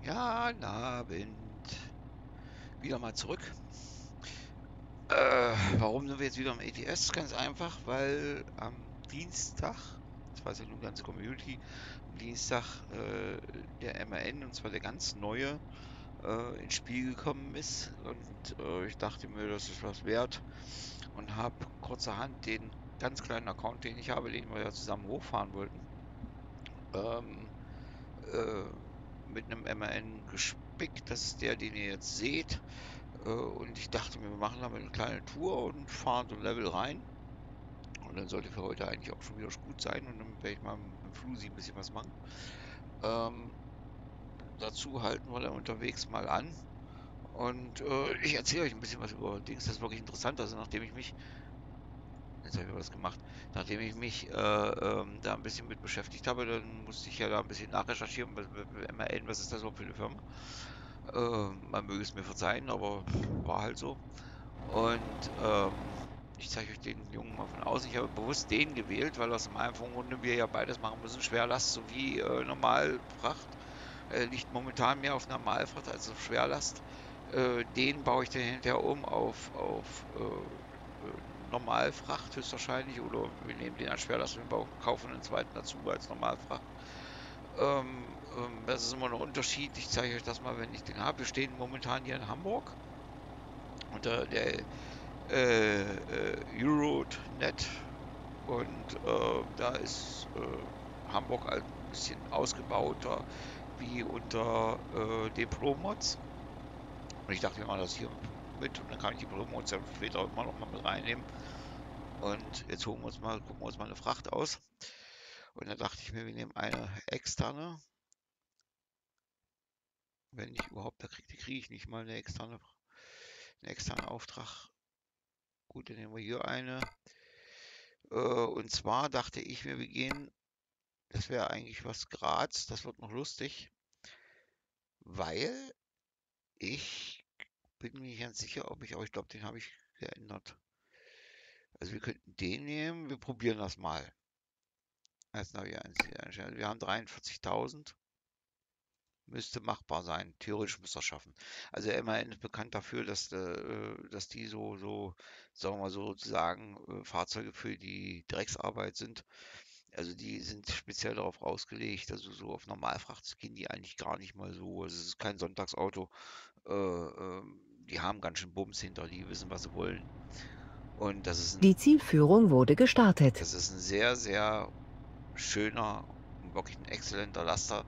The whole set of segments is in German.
Ja, guten Abend. Wieder mal zurück. Warum sind wir jetzt wieder im ETS? Ganz einfach, weil am Dienstag, das weiß ja nun die ganze Community, am Dienstag der MAN, und zwar der ganz neue, ins Spiel gekommen ist. Und ich dachte mir, das ist was wert. Und habe kurzerhand den ganz kleinen Account, den ich habe, den wir ja zusammen hochfahren wollten, ähm, äh, mit einem MAN gespickt. Das ist der, den ihr jetzt seht. Und ich dachte mir, wir machen damit eine kleine Tour und fahren so ein Level rein. Und dann sollte für heute eigentlich auch schon wieder gut sein. Und dann werde ich mal mit dem Flusi ein bisschen was machen. Ähm, dazu halten wir dann unterwegs mal an. Und ich erzähle euch ein bisschen was über Dings. Das ist wirklich interessant. Also nachdem ich mich, jetzt habe ich was gemacht, nachdem ich mich da ein bisschen mit beschäftigt habe, dann musste ich ja da ein bisschen nachrecherchieren. MRN, was ist das überhaupt für eine Firma? Man möge es mir verzeihen, aber war halt so. Und ich zeige euch den Jungen mal von außen. Ich habe bewusst den gewählt, weil aus dem einfachen Grunde wir ja beides machen müssen. Schwerlast sowie Normalfracht. Liegt momentan mehr auf Normalfracht als auf Schwerlast. Den baue ich dann hinterher um auf Normalfracht höchstwahrscheinlich. Oder wir nehmen den als Schwerlast und kaufen einen zweiten dazu als Normalfracht. Das ist immer noch ein Unterschied. Ich zeige euch das mal, wenn ich den habe. Wir stehen momentan hier in Hamburg unter der Euronet, und da ist Hamburg halt ein bisschen ausgebauter wie unter den Pro-Mods. Und ich dachte, wir machen das hier mit, und dann kann ich die Pro-Mods ja später immer noch mal mit reinnehmen. Und jetzt gucken wir uns mal eine Fracht aus. Und dann dachte ich mir, wir nehmen eine externe. Wenn ich überhaupt, die kriege ich nicht mal einen externen Auftrag. Gut, dann nehmen wir hier eine. Und zwar dachte ich mir, wir gehen, das wäre eigentlich was Graz, das wird noch lustig, weil ich bin mir nicht ganz sicher, ob ich, aber ich glaube, den habe ich geändert. Also wir könnten den nehmen, wir probieren das mal. Jetzt habe ich wir haben 43.000, müsste machbar sein. Theoretisch müsste er schaffen. Also immerhin ist bekannt dafür, dass die sagen wir mal sozusagen, Fahrzeuge für die Drecksarbeit sind. Also die sind speziell darauf ausgelegt, also so auf Normalfracht gehen die eigentlich gar nicht mal so. Also es ist kein Sonntagsauto. Die haben ganz schön Bums hinter, die wissen, was sie wollen. Und Die Zielführung wurde gestartet. das ist ein sehr, sehr schöner, wirklich ein exzellenter Laster,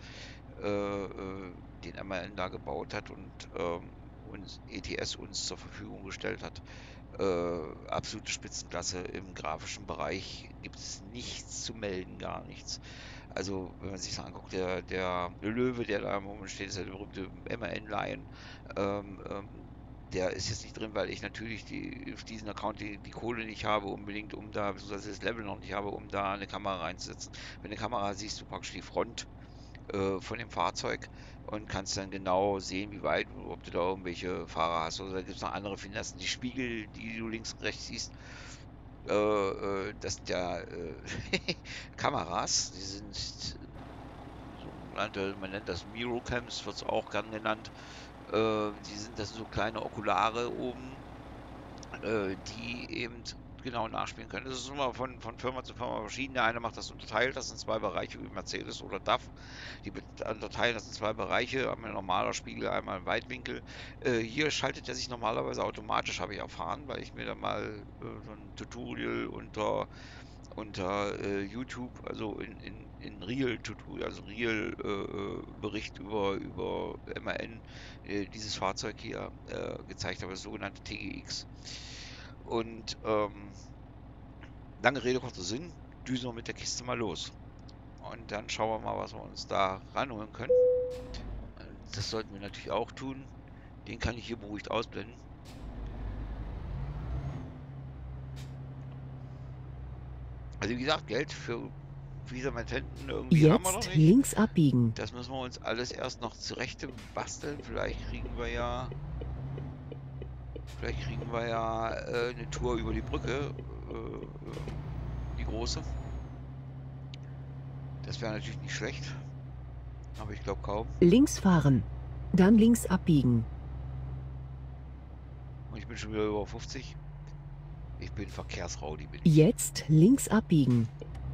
den MAN da gebaut hat und uns ETS uns zur Verfügung gestellt hat. Absolute Spitzenklasse im grafischen Bereich, gibt es nichts zu melden, gar nichts. Also, wenn man sich das anguckt, der Löwe, der da im Moment steht, ist ja der berühmte MAN Lion. Der ist jetzt nicht drin, weil ich natürlich auf diesen Account die Kohle nicht habe, unbedingt, um da, beziehungsweise das Level noch nicht habe, um da eine Kamera reinzusetzen. Mit der Kamera siehst du praktisch die Front von dem Fahrzeug und kannst dann genau sehen, wie weit, ob du da irgendwelche Fahrer hast. Oder da gibt es noch andere Finessen. Die Spiegel, die du links und rechts siehst, das sind ja Kameras. Die sind sogenannte, man nennt das Mirocams, wird es auch gern genannt. Das sind so kleine Okulare oben, die eben genau nachspielen können. Das ist immer von Firma zu Firma verschieden. Der eine macht das, unterteilt das in zwei Bereiche, wie Mercedes oder DAF. Die unterteilen das in zwei Bereiche, einmal ein normaler Spiegel, einmal ein Weitwinkel. Hier schaltet er sich normalerweise automatisch, habe ich erfahren, weil ich mir da mal so ein Tutorial unter YouTube, also in Real-Tutorial, also Real-Bericht über MAN, dieses Fahrzeug hier gezeigt habe, das sogenannte TGX. Und lange Rede, kurzer Sinn, düsen wir mit der Kiste mal los. Und dann schauen wir mal, was wir uns da ranholen können. Das sollten wir natürlich auch tun. Den kann ich hier beruhigt ausblenden. Also wie gesagt, Geld für Visa-Matenten irgendwie haben wir noch Jetzt nicht. links abbiegen. Das müssen wir uns alles erst noch zurecht basteln. Vielleicht kriegen wir ja eine Tour über die Brücke, die große. Das wäre natürlich nicht schlecht, aber ich glaube kaum. Links fahren. dann links abbiegen. Und ich bin schon wieder über 50. Ich bin Verkehrsraudi, bin ich. Jetzt links abbiegen.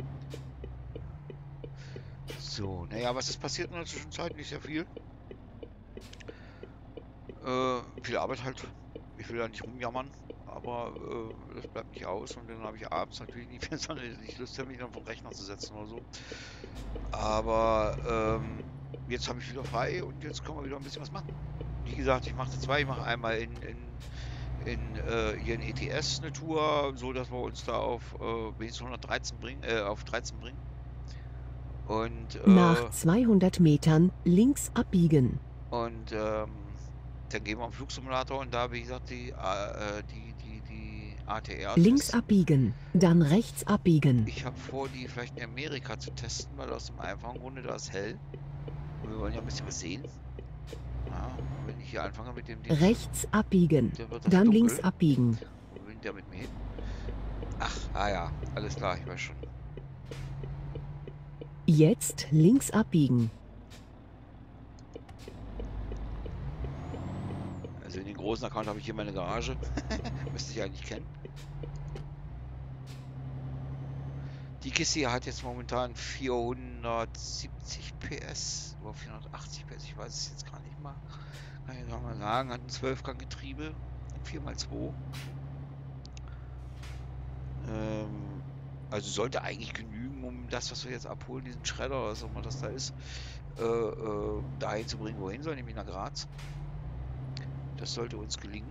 So, naja, was ist passiert in der Zwischenzeit? Nicht sehr viel. Viel Arbeit halt. Ich will ja nicht rumjammern, aber das bleibt nicht aus. Und dann habe ich abends natürlich nicht Lust, mich dann vom Rechner zu setzen oder so. Aber jetzt habe ich wieder frei und jetzt können wir wieder ein bisschen was machen. Wie gesagt, ich mache zwei. Ich mache einmal hier in ETS eine Tour, so dass wir uns da auf wenigstens 113 bringen, auf 13 bringen. Und Nach 200 Metern links abbiegen. Dann gehen wir am Flugsimulator und da, wie gesagt, die ATR Links testen. abbiegen, dann rechts abbiegen. Ich habe vor, die vielleicht in Amerika zu testen, weil aus dem einfachen Grunde da ist hell. Und wir wollen ja ein bisschen was sehen. Ja, und wenn ich hier anfange mit dem Ding, Rechts abbiegen, dann wird das dann dunkel. links abbiegen. Wo will der mit mir hin? Ach, ja, alles klar, ich weiß schon. Jetzt links abbiegen. Also in den großen Account habe ich hier meine Garage. Müsste ich eigentlich kennen. Die Kiste hier hat jetzt momentan 470 PS oder 480 PS, ich weiß es jetzt gar nicht mal. Kann ich mal sagen, hat ein 12-Gang-Getriebe, 4x2. Also sollte eigentlich genügen, um das, was wir jetzt abholen, diesen Schredder oder was auch immer das da ist, dahin zu bringen, wohin soll, nämlich nach Graz. Das sollte uns gelingen.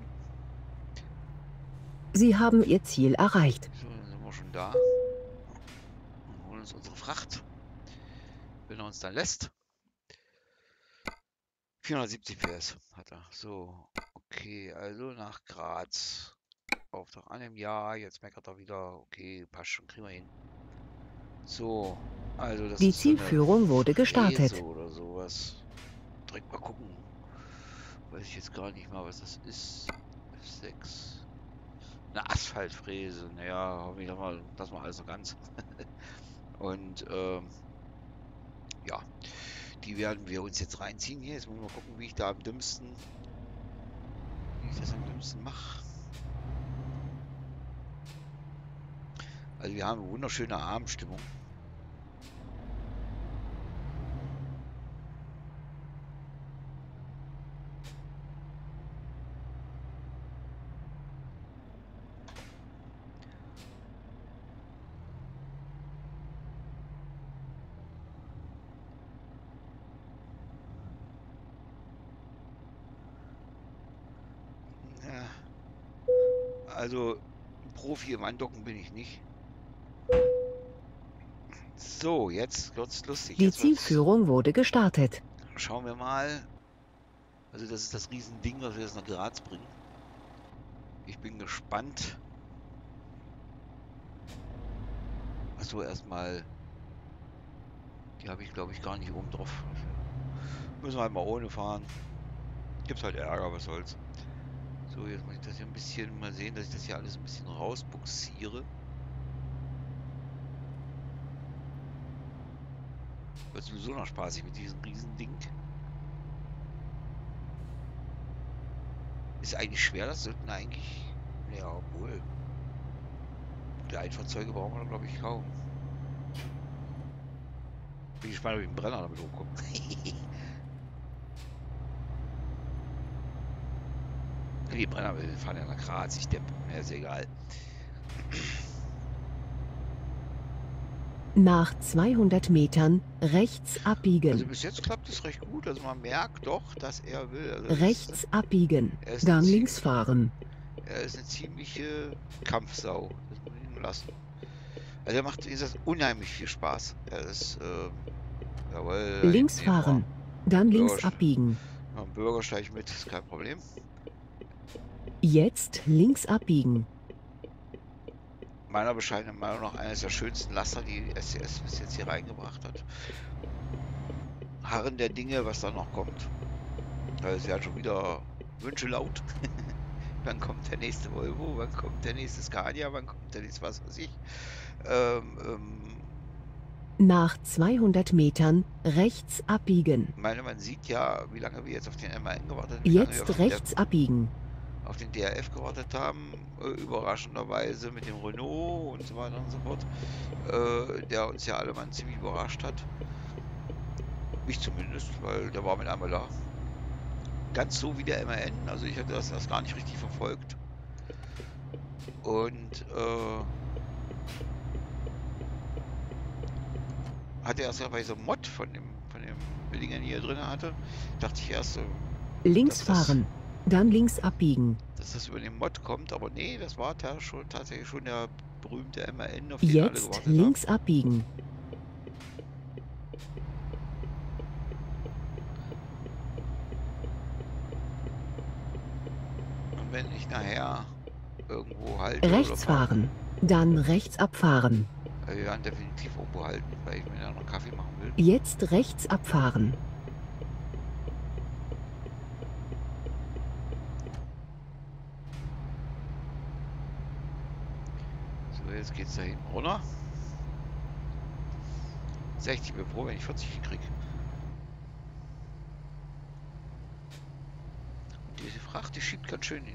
Sie haben Ihr Ziel erreicht. So, dann sind wir schon da. Und holen uns unsere Fracht. Wenn er uns dann lässt. 470 PS hat er. So, okay, also nach Graz. Auftrag an im Jahr. Jetzt meckert er wieder. Okay, passt schon, kriegen wir hin. So, also das Die ist so eine Zielführung wurde gestartet. Fräse oder sowas. Direkt mal gucken. Weiß ich jetzt gar nicht mal, was das ist. F6. Eine Asphaltfräse. Naja, hoffentlich das mal alles noch ganz. Und ja, die werden wir uns jetzt reinziehen hier. Jetzt müssen wir mal gucken, wie ich das am dümmsten mache. Also wir haben eine wunderschöne Abendstimmung. Ja, also ein Profi im Andocken bin ich nicht. So, jetzt wird's lustig. Die Jetzt Zielführung wurde gestartet. schauen wir mal. Also das ist das Riesending, was wir jetzt nach Graz bringen. Ich bin gespannt. Achso, erstmal. Die habe ich, glaube ich, gar nicht oben drauf. Müssen wir halt mal ohne fahren. Gibt's halt Ärger, was soll's. So, jetzt muss ich das hier ein bisschen mal sehen, dass ich das hier alles ein bisschen rausbuxiere. Wird sowieso noch spaßig mit diesem Riesending. Ist eigentlich schwer, das sollten eigentlich. Ja, obwohl. Kleinfahrzeuge brauchen wir, glaube ich, kaum. Bin gespannt, ob ich einen Brenner damit hochkomme. Die Brenner fahren ja nach Graz, ich depp. Ja, ist egal. Nach 200 Metern rechts Also abbiegen. bis jetzt klappt es recht gut. Also man merkt doch, dass er will. Also Rechts abbiegen, er ist dann eine links fahren. Er ist eine ziemliche Kampfsau. Das muss ich ihm lassen. Also er macht, wie gesagt, unheimlich viel Spaß. Er ist, jawohl. Links fahren, dann links abbiegen. Noch einen Bürgersteig mit, ist kein Problem. Jetzt links abbiegen. Meiner bescheidenen Meinung nach eines der schönsten Laster, die SCS bis jetzt hier reingebracht hat. Harren der Dinge, was da noch kommt. Da ist ja schon wieder Wünsche laut. Wann kommt der nächste Volvo? Wann kommt der nächste Scania? Wann kommt der nächste was weiß ich? Nach 200 Metern rechts abbiegen. Ich meine, man sieht ja, wie lange wir jetzt auf den MAN gewartet haben, wie lange wir Jetzt rechts abbiegen. auf den DRF gewartet haben, überraschenderweise mit dem Renault und so weiter und so fort, der uns ja alle Mann ziemlich überrascht hat. Mich zumindest, weil der war mit einmal da. Ganz so wie der MAN, also ich hatte das gar nicht richtig verfolgt. Und hatte erst ja bei so einem Mod von dem Ding, hier drin hatte, dachte ich erst, Links fahren, dann links abbiegen. dass das über den Mod kommt, aber nee, das war tatsächlich schon der berühmte MAN, auf den alle Jetzt gewartet links haben. abbiegen. Und wenn ich nachher irgendwo halte Rechts oder fahren, dann rechts abfahren. wir werden definitiv irgendwo halten, weil ich mir da noch einen Kaffee machen will. Jetzt rechts abfahren. So, jetzt geht's da hinten runter. 60, bin froh, wenn ich 40 kriege. Und diese Fracht, die schiebt ganz schön hin.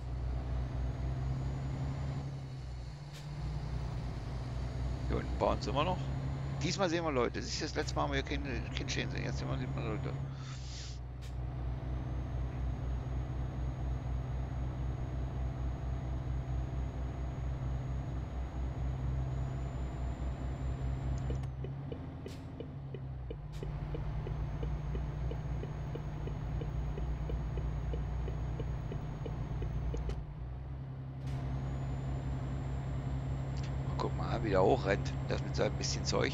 Hier unten bauen sie immer noch. Diesmal sehen wir Leute. Das ist das letzte Mal, haben wir hier kein stehen sehen. Jetzt sehen wir Leute. Guck mal, wie der hochrennt. Das mit seinem bisschen Zeug.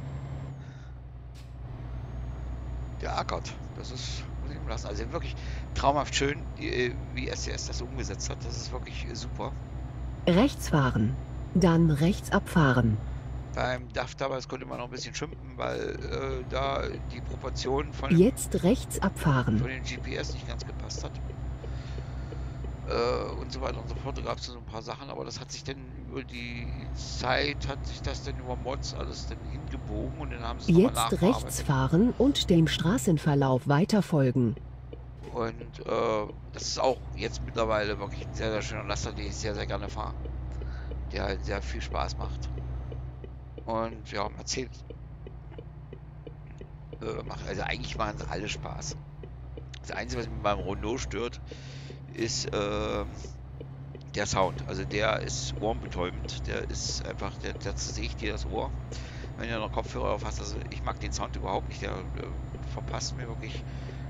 Der ackert. Das ist, muss ich ihm lassen. Also wirklich traumhaft schön, wie SCS das umgesetzt hat. Das ist wirklich super. Rechts fahren, dann rechts abfahren. Beim DAF damals konnte man noch ein bisschen schimpfen, weil da die Proportion von Jetzt rechts abfahren. den GPS nicht ganz gepasst hat. Und so weiter und so fort. Da gab es so ein paar Sachen, aber das hat sich dann über die Zeit, hat sich das dann über Mods alles dann hingebogen und dann haben sie es nochmal Jetzt rechts nachbearbeitet. fahren und dem Straßenverlauf weiter folgen. Und das ist auch jetzt mittlerweile wirklich ein sehr, sehr schöner Laster, den ich sehr, sehr gerne fahre. Der halt sehr viel Spaß macht. Und ja, Mercedes macht, also eigentlich machen sie alle Spaß. Das Einzige, was mich beim Renault stört, ist der Sound. Also der ist ohrenbetäubend. Der ist einfach, der zersägt dir das Ohr, wenn du noch Kopfhörer auf hast. Also ich mag den Sound überhaupt nicht. Der verpasst mir wirklich.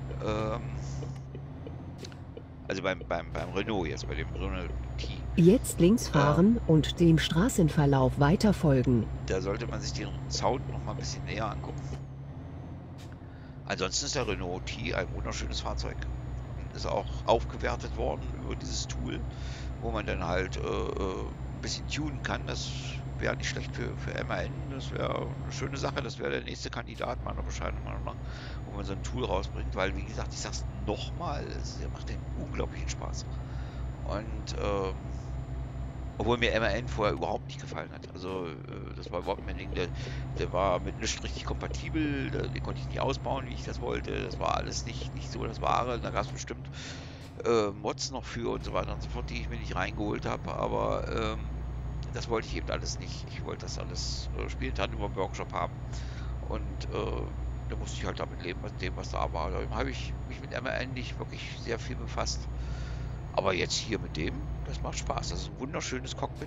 Also beim Renault jetzt, bei dem Renault T. Jetzt links fahren und dem Straßenverlauf weiter folgen. Da sollte man sich den Sound noch mal ein bisschen näher angucken. Ansonsten ist der Renault T ein wunderschönes Fahrzeug. Ist auch aufgewertet worden über dieses Tool, wo man dann halt ein bisschen tunen kann. Das wäre nicht schlecht für MAN. Das wäre eine schöne Sache. Das wäre der nächste Kandidat meiner bescheidenen Meinung nach, wo man so ein Tool rausbringt. Weil, wie gesagt, ich sag's nochmal, der macht den unglaublichen Spaß. Und obwohl mir MAN vorher überhaupt nicht gefallen hat. Also das war überhaupt mein Ding. Der war mit nichts richtig kompatibel. Den konnte ich nicht ausbauen, wie ich das wollte. Das war alles nicht so das Wahre. Da gab es bestimmt Mods noch für und so weiter und so fort, die ich mir nicht reingeholt habe. Aber das wollte ich eben alles nicht. Ich wollte das alles spielen, dann über Workshop haben. Und da musste ich halt damit leben, mit dem, was da war. Da habe ich mich mit MAN nicht wirklich sehr viel befasst. Aber jetzt hier mit dem, das macht Spaß. Das ist ein wunderschönes Cockpit.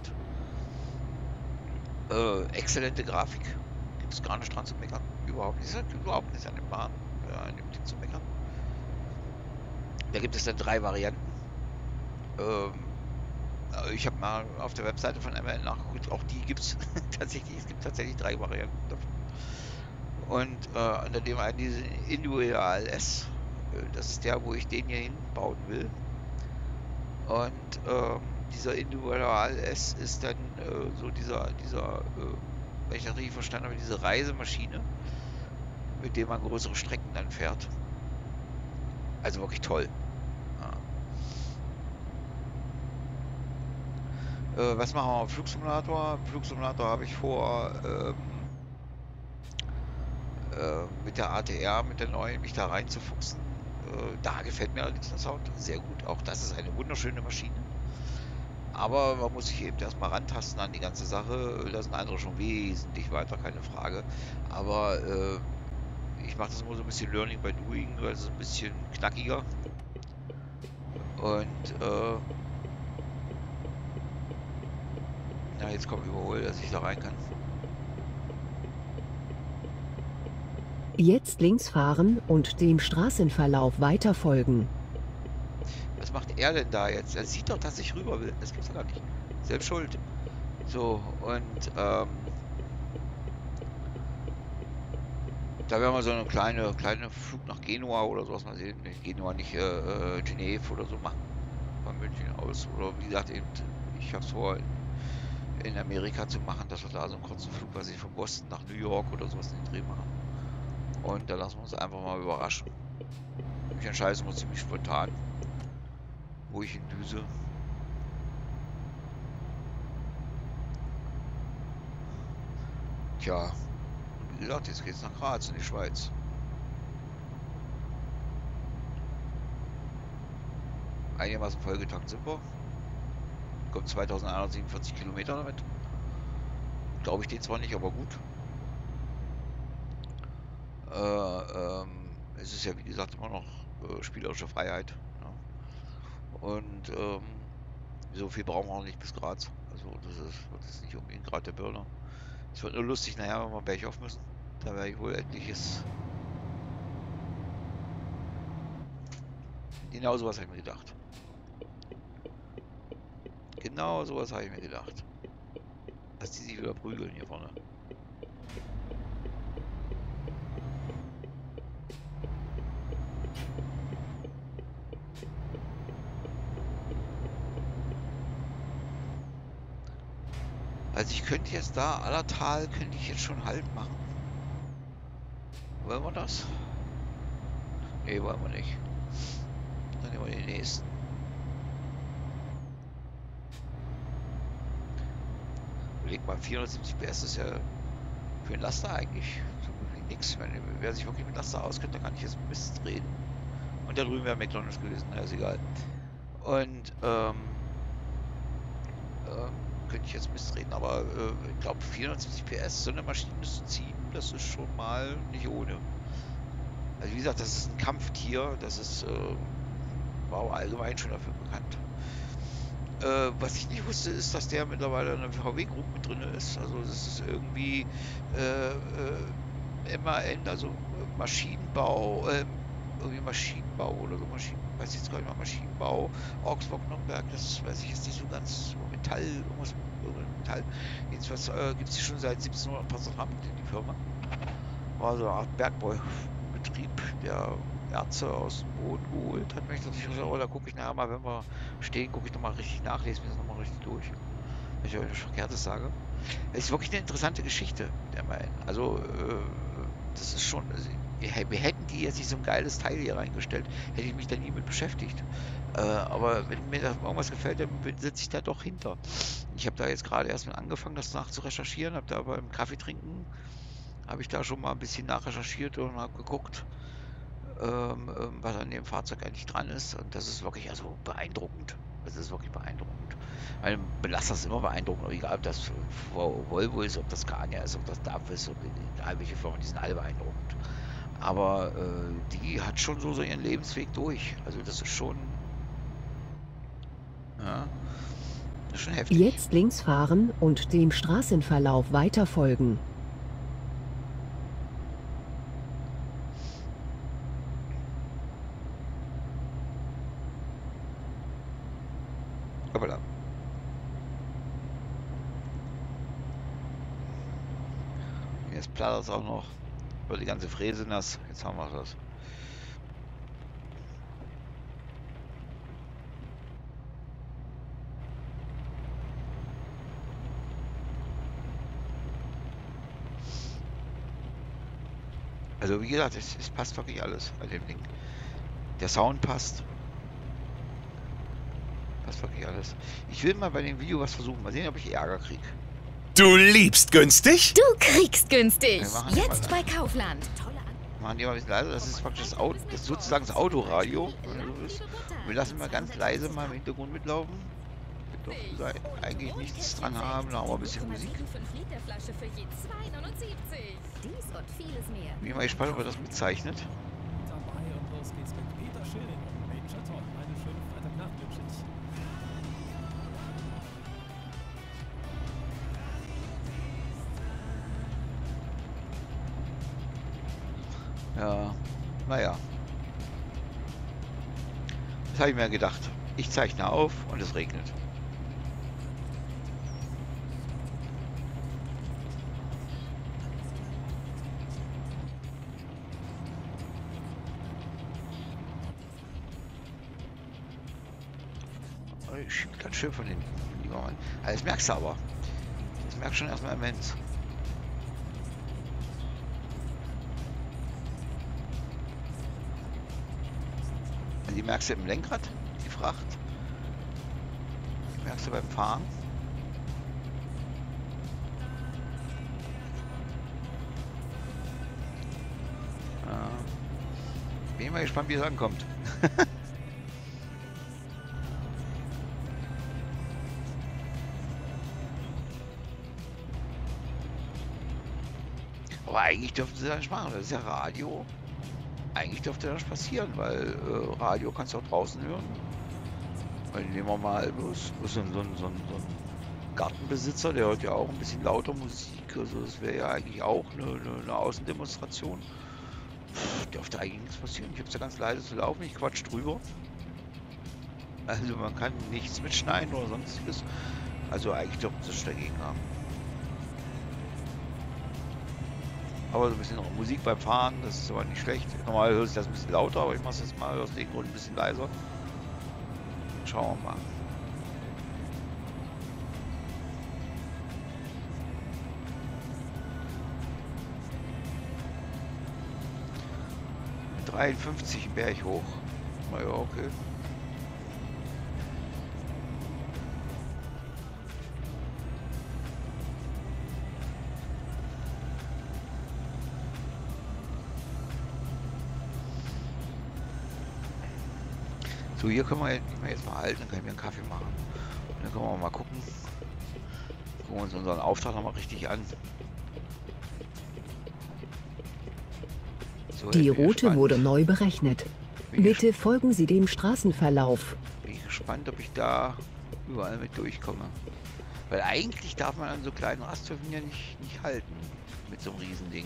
Exzellente Grafik. Gibt es gar nicht dran zu meckern. Überhaupt nicht. Es hat überhaupt nichts an dem Bahn, an dem Ding zu meckern. Da gibt es dann 3 Varianten. Ich habe mal auf der Webseite von MAN nachgeguckt. Auch die gibt es tatsächlich. Es gibt tatsächlich 3 Varianten davon. Und unter dem einen diese Individual S. Das ist der, wo ich den hier hinbauen will. Und dieser Individual S ist dann so dieser wenn ich das richtig verstanden habe, diese Reisemaschine, mit der man größere Strecken dann fährt. Also wirklich toll. Ja. Was machen wir auf Flugsimulator? Flugsimulator habe ich vor, mit der ATR, mit der neuen, mich da reinzufuchsen. Da gefällt mir allerdings der Sound sehr gut. Auch das ist eine wunderschöne Maschine. Aber man muss sich eben erstmal rantasten an die ganze Sache. Da sind andere schon wesentlich weiter, keine Frage. Aber ich mache das immer so ein bisschen Learning by Doing, weil es ist ein bisschen knackiger. Und na, jetzt kommt überholt, dass ich da rein kann. Jetzt links fahren und dem Straßenverlauf weiter folgen. Was macht er denn da jetzt? Er sieht doch, dass ich rüber will. Das gibt's doch gar nicht. Selbst schuld. So, und da werden wir so eine kleine Flug nach Genua oder sowas mal sehen. Nicht Genua, nicht Genève oder so machen. Von München aus. Oder wie gesagt, eben, ich habe es vor, in Amerika zu machen, dass wir da so einen kurzen Flug, was ich von Boston nach New York oder sowas in den Dreh machen. Und da lassen wir uns einfach mal überraschen. Ich entscheide es immer ziemlich spontan, wo ich hindüse. Tja, und wie gesagt, jetzt geht's nach Graz in die Schweiz. Einigermaßen vollgetankt sind wir. Kommt 2147 Kilometer damit. Glaube ich den zwar nicht, aber gut. Es ist ja wie gesagt immer noch spielerische Freiheit. Ja. Und so viel brauchen wir auch nicht bis Graz. Also das ist nicht unbedingt gerade der Burner. Es wird nur lustig, naja, wenn wir bergauf müssen. Da werde ich wohl etliches. Genau sowas habe ich mir gedacht. Genau sowas habe ich mir gedacht. Dass die sich wieder prügeln hier vorne. Also ich könnte jetzt da, Allertal, könnte ich jetzt schon Halt machen. Wollen wir das? Ne, wollen wir nicht. Dann nehmen wir den nächsten. Überleg mal, 470 PS ist ja für einen Laster eigentlich so gut wie nix. Wer sich wirklich mit Laster auskennt, dann kann ich jetzt Mist reden. Und da drüben wäre McDonald's gewesen, na, ist egal. Und könnte ich jetzt Mist reden, aber ich glaube 470 PS so eine Maschine zu ziehen, das ist schon mal nicht ohne. Also wie gesagt, das ist ein Kampftier, das ist war auch allgemein schon dafür bekannt. Was ich nicht wusste, ist, dass der mittlerweile in der VW-Group mit drin ist. Also das ist irgendwie MAN, also Maschinenbau, irgendwie Maschinenbau oder so, weiß ich jetzt gar nicht mal, Maschinenbau, Augsburg, Nürnberg, das weiß ich jetzt nicht so ganz, Metall, irgendwas mit Metall. Jedenfalls gibt es die schon seit 1700 die Firma. War so eine Art Bergbaubetrieb, der Erze aus dem Boden geholt hat. Mich natürlich gesagt, oh, da gucke ich nachher mal, wenn wir stehen, gucke ich nochmal richtig nach, lese mir das nochmal richtig durch. Wenn ich euch was Verkehrtes sage. Es ist wirklich eine interessante Geschichte, der MAN. Also, das ist schon. Also, wir hätten die jetzt nicht so ein geiles Teil hier reingestellt, hätte ich mich da nie mit beschäftigt. Aber wenn mir da irgendwas gefällt, dann sitze ich da doch hinter. Ich habe da jetzt gerade erst mal angefangen, das nachzurecherchieren, habe da beim Kaffee trinken, habe ich da schon mal ein bisschen nachrecherchiert und habe geguckt, was an dem Fahrzeug eigentlich dran ist. Und das ist wirklich also beeindruckend. Das ist wirklich beeindruckend. Ein Belaster ist immer beeindruckend, egal ob das Volvo ist, ob das Scania ist, ob das DAF ist, egal welche Firma, die sind alle beeindruckend. Aber die hat schon so ihren Lebensweg durch. Also das ist schon, ja, das ist schon heftig. Jetzt links fahren und dem Straßenverlauf weiter folgen. Aber jetzt plattert es auch noch über die ganze Fräse nass. Jetzt haben wir das. Also wie gesagt, es passt wirklich alles bei dem Ding. Der Sound passt. Passt wirklich alles. Ich will mal bei dem Video was versuchen. Mal sehen, ob ich Ärger kriege. Du liebst günstig? Du kriegst günstig. Wir machen Jetzt mal. bei Kaufland. Tolle machen die mal ein bisschen leiser. Das ist praktisch das Auto, das ist sozusagen das Autoradio. Wenn du so willst. Und wir lassen mal ganz leise mal im Hintergrund mitlaufen. Dürften da eigentlich nichts dran haben. Da haben wir ein bisschen Musik. Bin mal gespannt, ob er das mitzeichnet. Dabei und los geht's mit Peter Schilling und Major Tom. Eine schöne Freitagnacht wünsche ich. Ja, naja. Das habe ich mir gedacht. Ich zeichne auf und es regnet. Schiebt ganz schön von hinten, lieber Mann. Also das merkst du aber. Das merkst du schon erstmal immens. Die merkst du im Lenkrad, die Fracht. Die merkst du beim Fahren. Bin mal gespannt, wie es ankommt. Aber eigentlich dürften sie das nicht machen. Das ist ja Radio. Eigentlich dürfte das nicht passieren, weil Radio kannst du auch draußen hören. Weil nehmen wir mal bloß so ein Gartenbesitzer, der hört ja auch ein bisschen lauter Musik. Also das wäre ja eigentlich auch eine Außendemonstration. Dürfte eigentlich nichts passieren. Ich habe es ja ganz leise zu laufen, ich quatsch drüber. Also man kann nichts mitschneiden oder sonstiges. Also eigentlich dürften sie es dagegen haben. Aber so ein bisschen Musik beim Fahren, das ist aber nicht schlecht. Normal hört sich das ein bisschen lauter, aber ich mache es jetzt mal aus dem Grund ein bisschen leiser. Schauen wir mal. Mit 53 Berg hoch. Na ja, okay. So, hier können wir jetzt mal halten, dann können wir einen Kaffee machen. Und dann können wir mal gucken. Gucken wir uns unseren Auftrag nochmal richtig an. So, Die Route wurde neu berechnet. Bitte folgen Sie dem Straßenverlauf. Bin ich gespannt, ob ich da überall mit durchkomme. Weil eigentlich darf man an so kleinen Rasthöfen ja nicht halten. Mit so einem Riesending.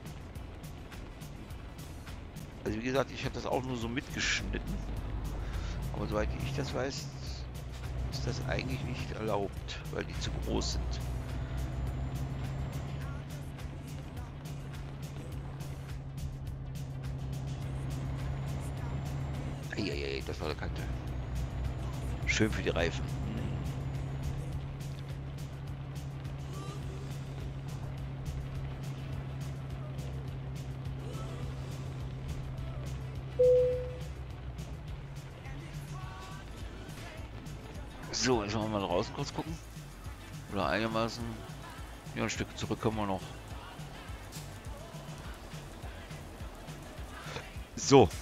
Also wie gesagt, ich habe das auch nur so mitgeschnitten. Aber soweit ich das weiß, ist das eigentlich nicht erlaubt, weil die zu groß sind. Eieiei, das war der Kante. Schön für die Reifen. So, jetzt wollen wir mal draußen kurz gucken. Oder einigermaßen. Ja, ein Stück zurück können wir noch. So.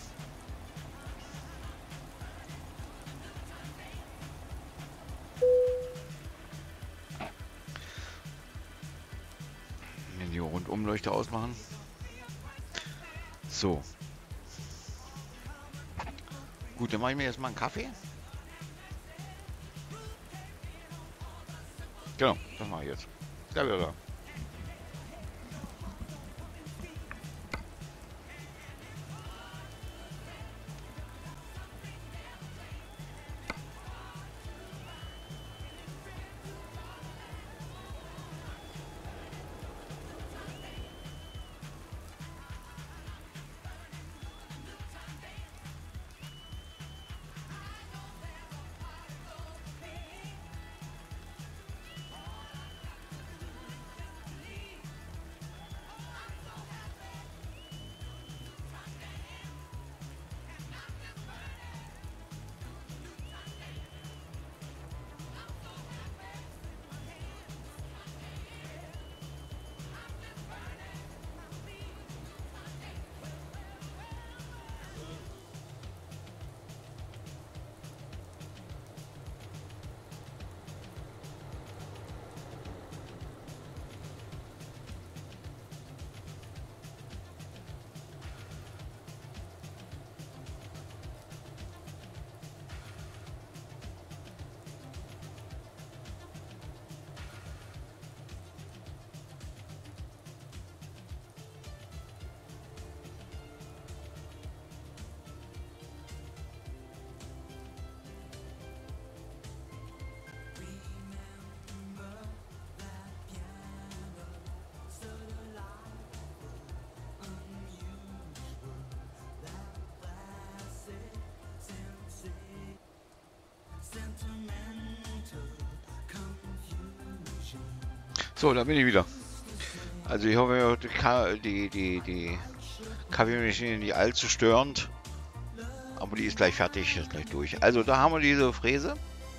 Die Rundumleuchte ausmachen. So. Gut, dann mache ich mir jetzt mal einen Kaffee. Genau, das mache ich jetzt. Da wieder da. So, da bin ich wieder. Also ich hoffe, die Kaffeemaschine nicht allzu störend. Aber die ist gleich fertig, ist gleich durch. Also da haben wir diese Fräse.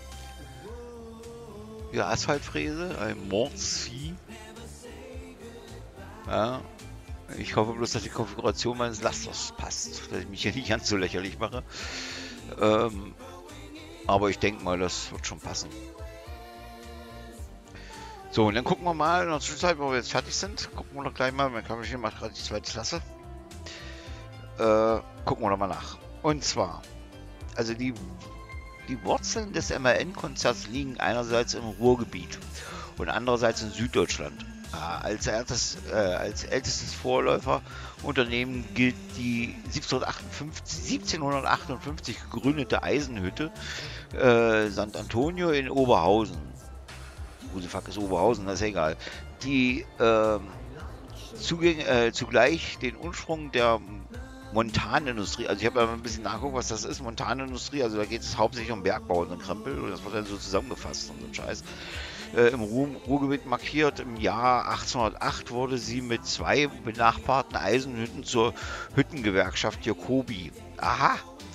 Die Asphaltfräse, ein Mordsvieh. Ja, ich hoffe bloß, dass die Konfiguration meines Lasters passt, dass ich mich hier nicht ganz so lächerlich mache. Aber ich denke mal, das wird schon passen. So, und dann gucken wir mal in der Zwischenzeit, wo wir jetzt fertig sind. Gucken wir doch gleich mal, mein Kaffeemaschine macht gerade die zweite Klasse. Gucken wir doch mal nach. Und zwar, also die Wurzeln des MAN-Konzerns liegen einerseits im Ruhrgebiet und andererseits in Süddeutschland. Als ältestes Vorläuferunternehmen gilt die 1758 gegründete Eisenhütte St. Antonio in Oberhausen. Wo the fuck ist Oberhausen? Das ist egal. Die zugleich den Ursprung der Montanindustrie, also ich habe ja mal ein bisschen nachgeguckt, was das ist, Montanindustrie, also da geht es hauptsächlich um Bergbau und so ein Krempel und das wird dann so zusammengefasst und so ein Scheiß. Im Ruhrgebiet markiert, im Jahr 1808 wurde sie mit 2 benachbarten Eisenhütten zur Hüttengewerkschaft Jacobi. Aha!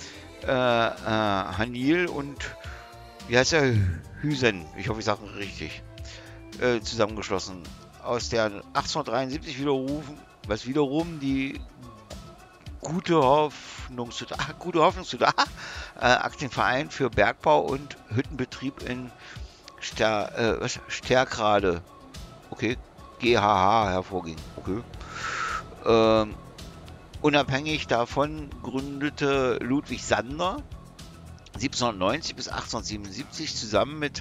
Hanil und, wie heißt er? Hüsen, ich hoffe, ich sage richtig, zusammengeschlossen. Aus der 1873 wiederum die Gute Hoffnungshütte, Aktienverein für Bergbau und Hüttenbetrieb in Sterkrade, okay, GHH hervorging, okay. Unabhängig davon gründete Ludwig Sander 1790 bis 1877 zusammen mit,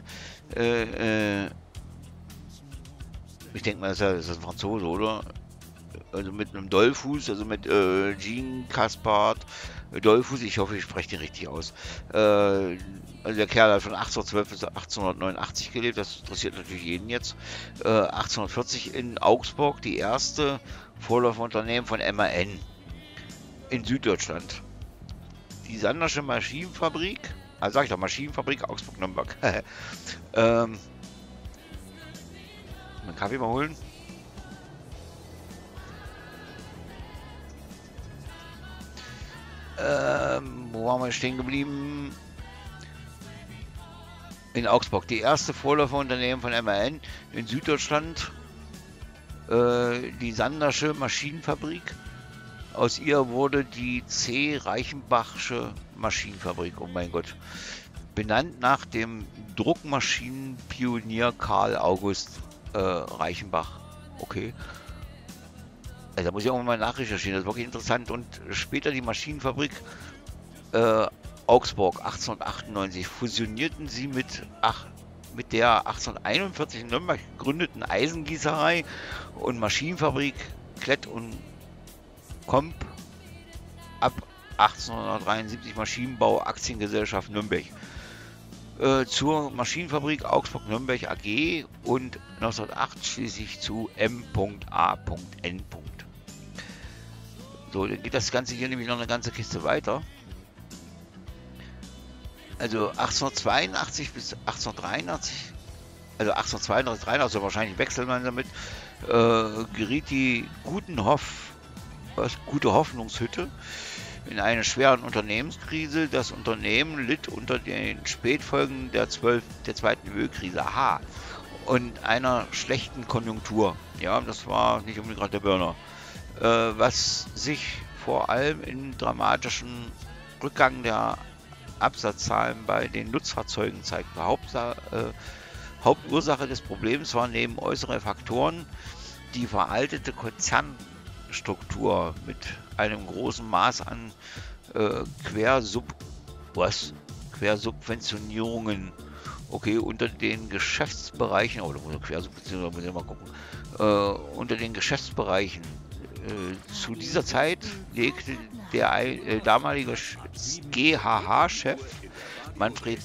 ich denke mal, das ist ein Franzose, oder? Also mit einem Dollfuß, also mit Jean Caspar Dollfuß, ich hoffe, ich spreche den richtig aus. Also der Kerl hat von 1812 bis 1889 gelebt, das interessiert natürlich jeden jetzt. 1840 in Augsburg, die erste Vorläuferunternehmen von MAN in Süddeutschland. Die Sandersche Maschinenfabrik, also sag ich doch, Maschinenfabrik Augsburg-Nürnberg. Meinen Kaffee mal holen. Wo waren wir stehen geblieben? In Augsburg. Die erste Vorläuferunternehmen von MAN in Süddeutschland. Die Sandersche Maschinenfabrik. Aus ihr wurde die C. Reichenbachsche Maschinenfabrik. Oh mein Gott. Benannt nach dem Druckmaschinenpionier Karl August Reichenbach. Okay. Also, da muss ich auch mal nachrecherchieren, das ist wirklich interessant. Und später die Maschinenfabrik Augsburg 1898 fusionierten sie mit der 1841 in Nürnberg gegründeten Eisengießerei und Maschinenfabrik Klett und Komp ab 1873 Maschinenbau Aktiengesellschaft Nürnberg zur Maschinenfabrik Augsburg-Nürnberg AG und 1908 schließlich zu M.A.N. So, dann geht das Ganze hier nämlich noch eine ganze Kiste weiter. Also 1882 bis 1883, also 1832, 83, also wahrscheinlich wechseln wir damit, geriet die Gute Hoffnungshütte in eine schweren Unternehmenskrise. Das Unternehmen litt unter den Spätfolgen der zweiten Ölkrise und einer schlechten Konjunktur. Ja, das war nicht unbedingt gerade der Burner. Was sich vor allem in dramatischen Rückgang der Absatzzahlen bei den Nutzfahrzeugen zeigt. Hauptursache des Problems war neben äußeren Faktoren die veraltete Konzernstruktur mit einem großen Maß an Quersubventionierungen, okay, unter den Geschäftsbereichen, oder Quersubventionierung, muss ich mal gucken, unter den Geschäftsbereichen. Zu dieser Zeit legte der damalige GHH-Chef Manfred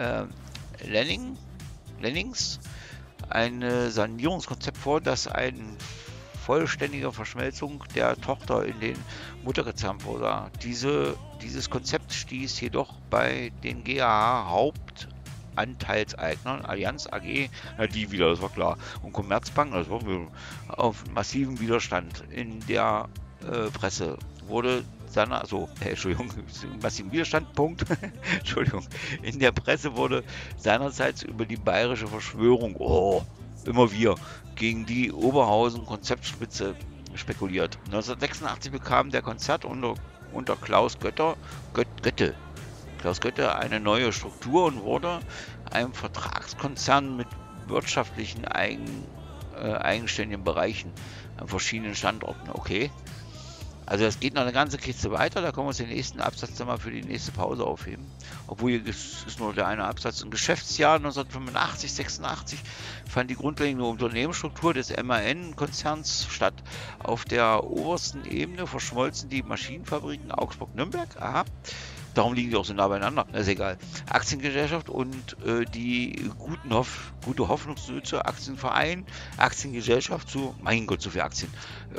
Lennings ein Sanierungskonzept vor, das eine vollständige Verschmelzung der Tochter in den Mutterkonzern vorsah. Dieses Konzept stieß jedoch bei den GHH Hauptanteilseignern, Allianz AG, na die wieder, das war klar, und Commerzbank, das war auf massiven Widerstand in der Presse wurde Entschuldigung, massiven Widerstand, Punkt, Entschuldigung, in der Presse wurde seinerzeit über die bayerische Verschwörung, immer wir, gegen die Oberhausen-Konzeptspitze spekuliert. 1986 bekam der Konzert unter Klaus Götte eine neue Struktur und wurde einem Vertragskonzern mit wirtschaftlichen eigenständigen Bereichen an verschiedenen Standorten. Okay. Also das geht noch eine ganze Kiste weiter, da können wir uns den nächsten Absatz dann mal für die nächste Pause aufheben. Obwohl hier ist nur der eine Absatz. Im Geschäftsjahr 1985/86 fand die grundlegende Unternehmensstruktur des MAN-Konzerns statt. Auf der obersten Ebene verschmolzen die Maschinenfabriken Augsburg-Nürnberg, aha, darum liegen die auch so nah beieinander, das ist egal. Aktiengesellschaft und die gute Hoffnungsnütze Aktienverein, Aktiengesellschaft zu, mein Gott, so viele Aktien,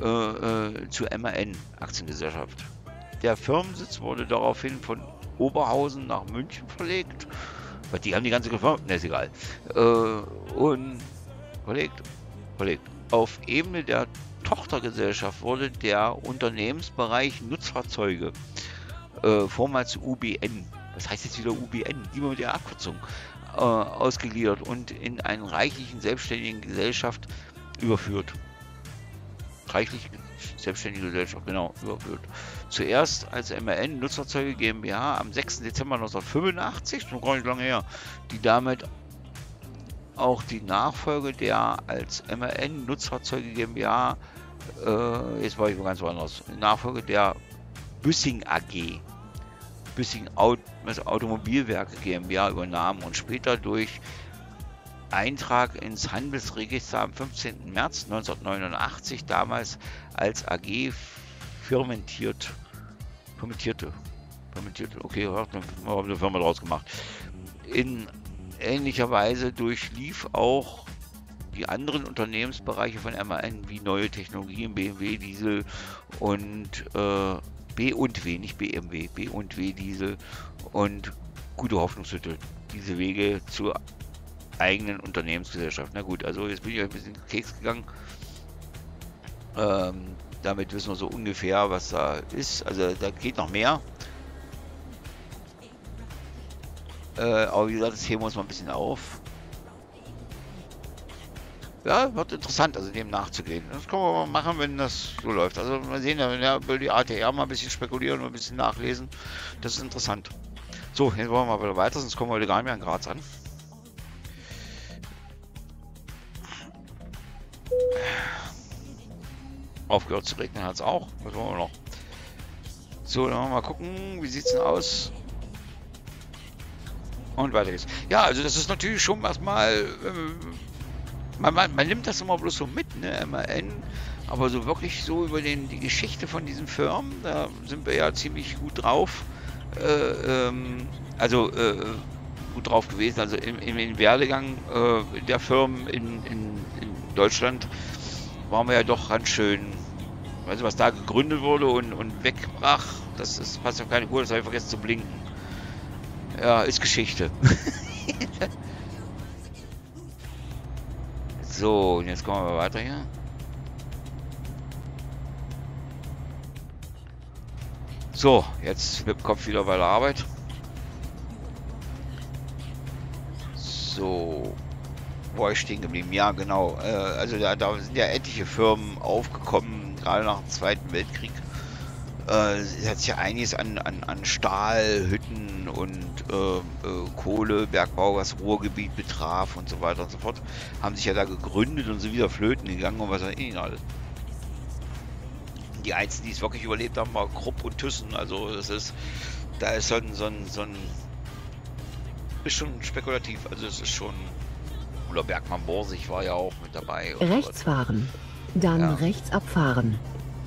zu MAN Aktiengesellschaft. Der Firmensitz wurde daraufhin von Oberhausen nach München verlegt. Weil die haben die ganze Firma, ne, ist egal. Und verlegt. Auf Ebene der Tochtergesellschaft wurde der Unternehmensbereich Nutzfahrzeuge, vormals UBN, was heißt jetzt wieder UBN, immer mit der Abkürzung, ausgegliedert und in eine reichlichen selbstständigen Gesellschaft überführt. Reichlich selbstständige Gesellschaft, genau, überführt. Zuerst als MAN Nutzfahrzeuge GmbH am 6. Dezember 1985, noch gar nicht lange her, die damit auch die Nachfolge der als MAN Nutzfahrzeuge GmbH, jetzt war ich ganz woanders, Nachfolge der Büssing AG, Büssing Automobilwerke GmbH übernahm und später durch Eintrag ins Handelsregister am 15. März 1989 damals als AG fermentierte. Okay, dann haben wir eine Firma draus gemacht. In ähnlicher Weise durchlief auch die anderen Unternehmensbereiche von MAN wie neue Technologien, BMW, Diesel und B&W, nicht BMW, B&W Diesel und gute Hoffnungsmittel. Diese Wege zur eigenen Unternehmensgesellschaft. Na gut, also jetzt bin ich euch ein bisschen Keks gegangen. Damit wissen wir so ungefähr, was da ist. Also da geht noch mehr. Aber wie gesagt, das heben wir uns mal ein bisschen auf. Ja, wird interessant, also dem nachzugehen. Das können wir mal machen, wenn das so läuft. Also mal sehen, wenn wir über die ATR mal ein bisschen spekulieren und ein bisschen nachlesen. Das ist interessant. So, jetzt wollen wir mal wieder weiter, sonst kommen wir heute gar nicht mehr an Graz an. Aufgehört zu regnen hat es auch. Was wollen wir noch? So, dann wollen wir mal gucken, wie sieht es denn aus? Und weiter geht's. Ja, also das ist natürlich schon erstmal... Man nimmt das immer bloß so mit, ne, MAN, aber so wirklich so über die Geschichte von diesen Firmen, da sind wir ja ziemlich gut drauf, gut drauf gewesen, also im Werdegang der Firmen in Deutschland waren wir ja doch ganz schön, also was da gegründet wurde und wegbrach, das ist fast auf keine Uhr, das habe ich vergessen zu blinken. Ja, ist Geschichte. So, und jetzt kommen wir weiter hier. So, jetzt mit dem Kopf wieder bei der Arbeit. So, wo war ich stehen geblieben? Ja, genau. Also da sind ja etliche Firmen aufgekommen, gerade nach dem Zweiten Weltkrieg. Es hat sich ja einiges an Stahlhütten und Kohlebergbau, was Ruhrgebiet betraf und so weiter und so fort, haben sich ja da gegründet und sind wieder flöten gegangen und was weiß ich alles. Die einzigen, die es wirklich überlebt haben, war Krupp und Thyssen. Also das ist, da ist halt so ein ist schon spekulativ. Also es ist schon, oder Bergmann Borsig war ja auch mit dabei. Rechts fahren, dann ja. Rechts abfahren.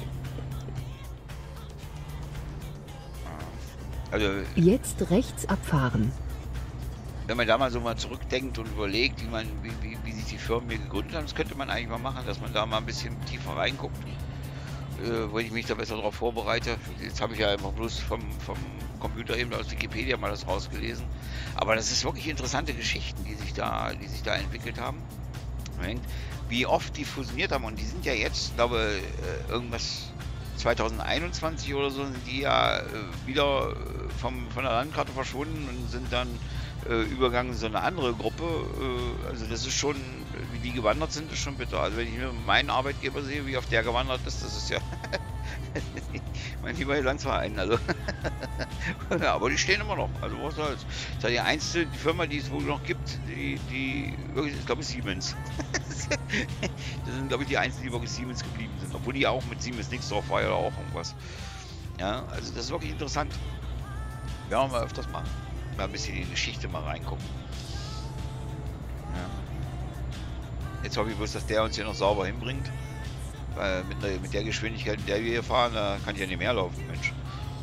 Also, jetzt rechts abfahren. wenn man da mal so mal zurückdenkt und überlegt, wie sich die Firmen hier gegründet haben, das könnte man eigentlich mal machen, dass man da mal ein bisschen tiefer reinguckt, wenn ich mich da besser darauf vorbereite. Jetzt habe ich ja einfach bloß vom Computer eben aus Wikipedia mal das rausgelesen. Aber das ist wirklich interessante Geschichten, die sich da entwickelt haben. Wie oft die fusioniert haben, und die sind ja jetzt, glaube irgendwas 2021 oder so, sind die ja wieder von der Landkarte verschwunden und sind dann übergegangen in so eine andere Gruppe. Also das ist schon, wie die gewandert sind, ist schon bitter. Also wenn ich mir meinen Arbeitgeber sehe, wie oft der gewandert ist, das ist ja mein lieber Gesangsverein, also aber die stehen immer noch, also was soll's. Das ist ja die einzige Firma, die es wohl noch gibt, die wirklich, ich glaube, Siemens. Das sind, glaube ich, die einzigen, die wirklich Siemens geblieben sind, obwohl die auch mit Siemens nichts drauf war oder auch irgendwas. Ja, also das ist wirklich interessant. Werden wir mal öfters machen. Mal ein bisschen in die Geschichte mal reingucken. Ja. Jetzt hoffe ich bloß, dass der uns hier noch sauber hinbringt. Weil mit der Geschwindigkeit, in der wir hier fahren, da kann ich ja nicht mehr laufen, Mensch.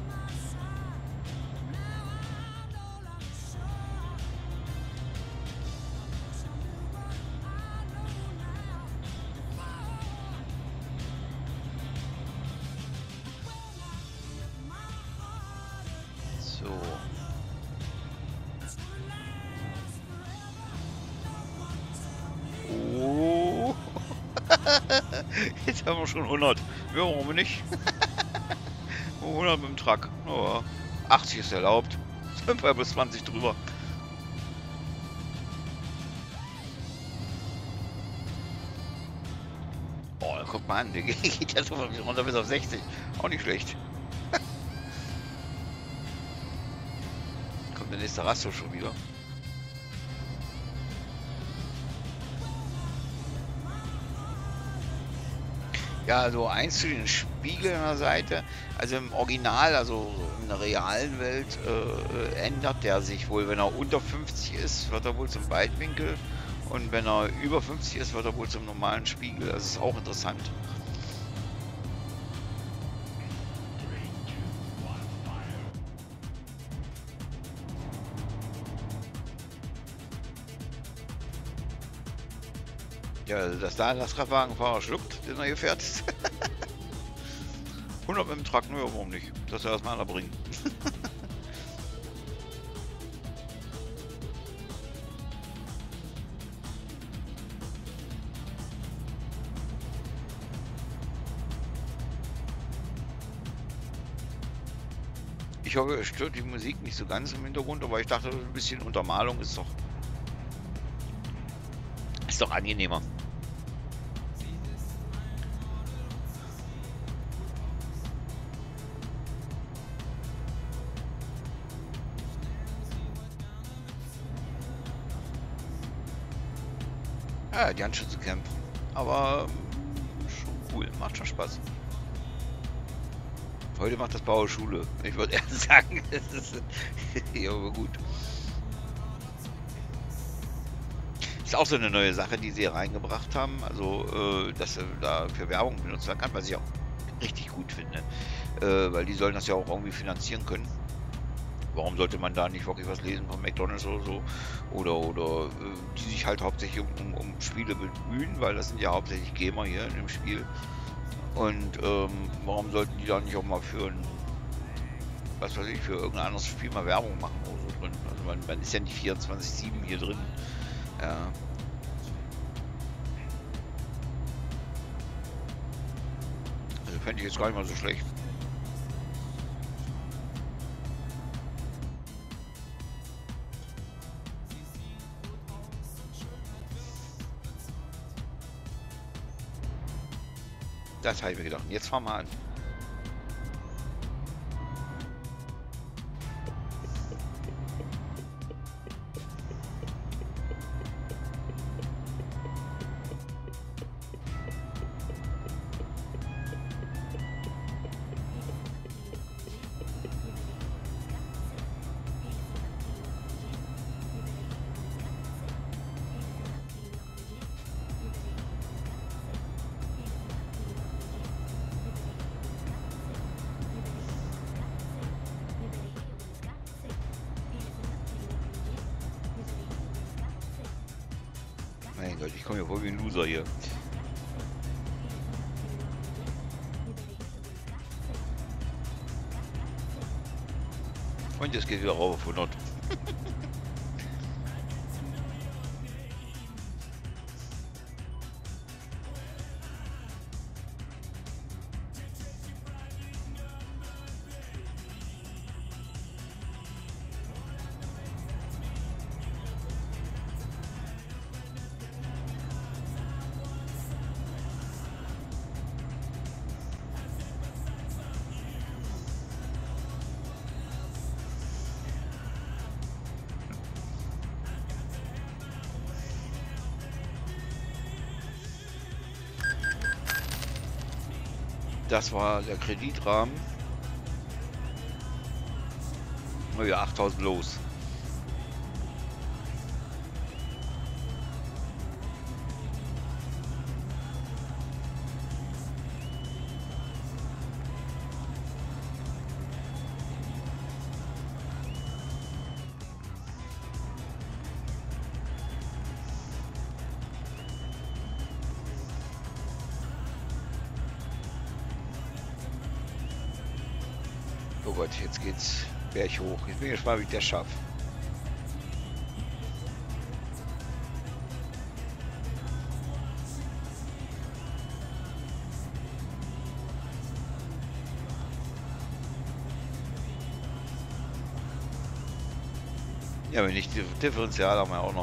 So. Oh. Jetzt haben wir schon 100. Ja, warum nicht? 100 mit dem Truck. Oh, 80 ist erlaubt. Sind wir bis 20 drüber. Oh, guck mal an, der geht ja so runter bis auf 60. Auch nicht schlecht. Kommt der nächste Rasso schon wieder. Ja, also eins zu den Spiegeln an der Seite. Also im Original, also in der realen Welt, ändert der sich wohl. Wenn er unter 50 ist, wird er wohl zum Weitwinkel. Und wenn er über 50 ist, wird er wohl zum normalen Spiegel. Das ist auch interessant. Ja, also dass da ein Lastkraftwagenfahrer schluckt, den er hier fährt. 100 mit dem Truck, nur warum nicht? Das soll erstmal einer bringen. Ich hoffe, es stört die Musik nicht so ganz im Hintergrund, aber ich dachte, ein bisschen Untermalung ist doch angenehmer. Ja, die Handschützencamp. Aber schon cool, macht schon Spaß. Heute macht das Bauer Schule. Ich würde eher sagen, es ist ja, aber gut. Ist auch so eine neue Sache, die sie hier reingebracht haben. Also, dass sie da für Werbung benutzt werden kann, was ich auch richtig gut finde. Weil die sollen das ja auch irgendwie finanzieren können. Warum sollte man da nicht wirklich was lesen von McDonald's oder so? Oder die sich halt hauptsächlich um Spiele bemühen, weil das sind ja hauptsächlich Gamer hier in dem Spiel. Und warum sollten die da nicht auch mal für ein, was weiß ich, für irgendein anderes Spiel mal Werbung machen oder so drin? Also man ist ja nicht 24/7 hier drin. Ja. Also fände ich jetzt gar nicht mal so schlecht. Das habe ich mir gedacht. Jetzt fahren wir an. Mein Gott, ich komme mir vor wie ein Loser hier. Und jetzt geht wieder rauf auf 100. Das war der Kreditrahmen. Oh ja, 8000 los. Oh Gott, jetzt geht's berg hoch. Ich bin gespannt, wie ich das schaffe. Ja, wenn nicht Differential haben wir auch noch.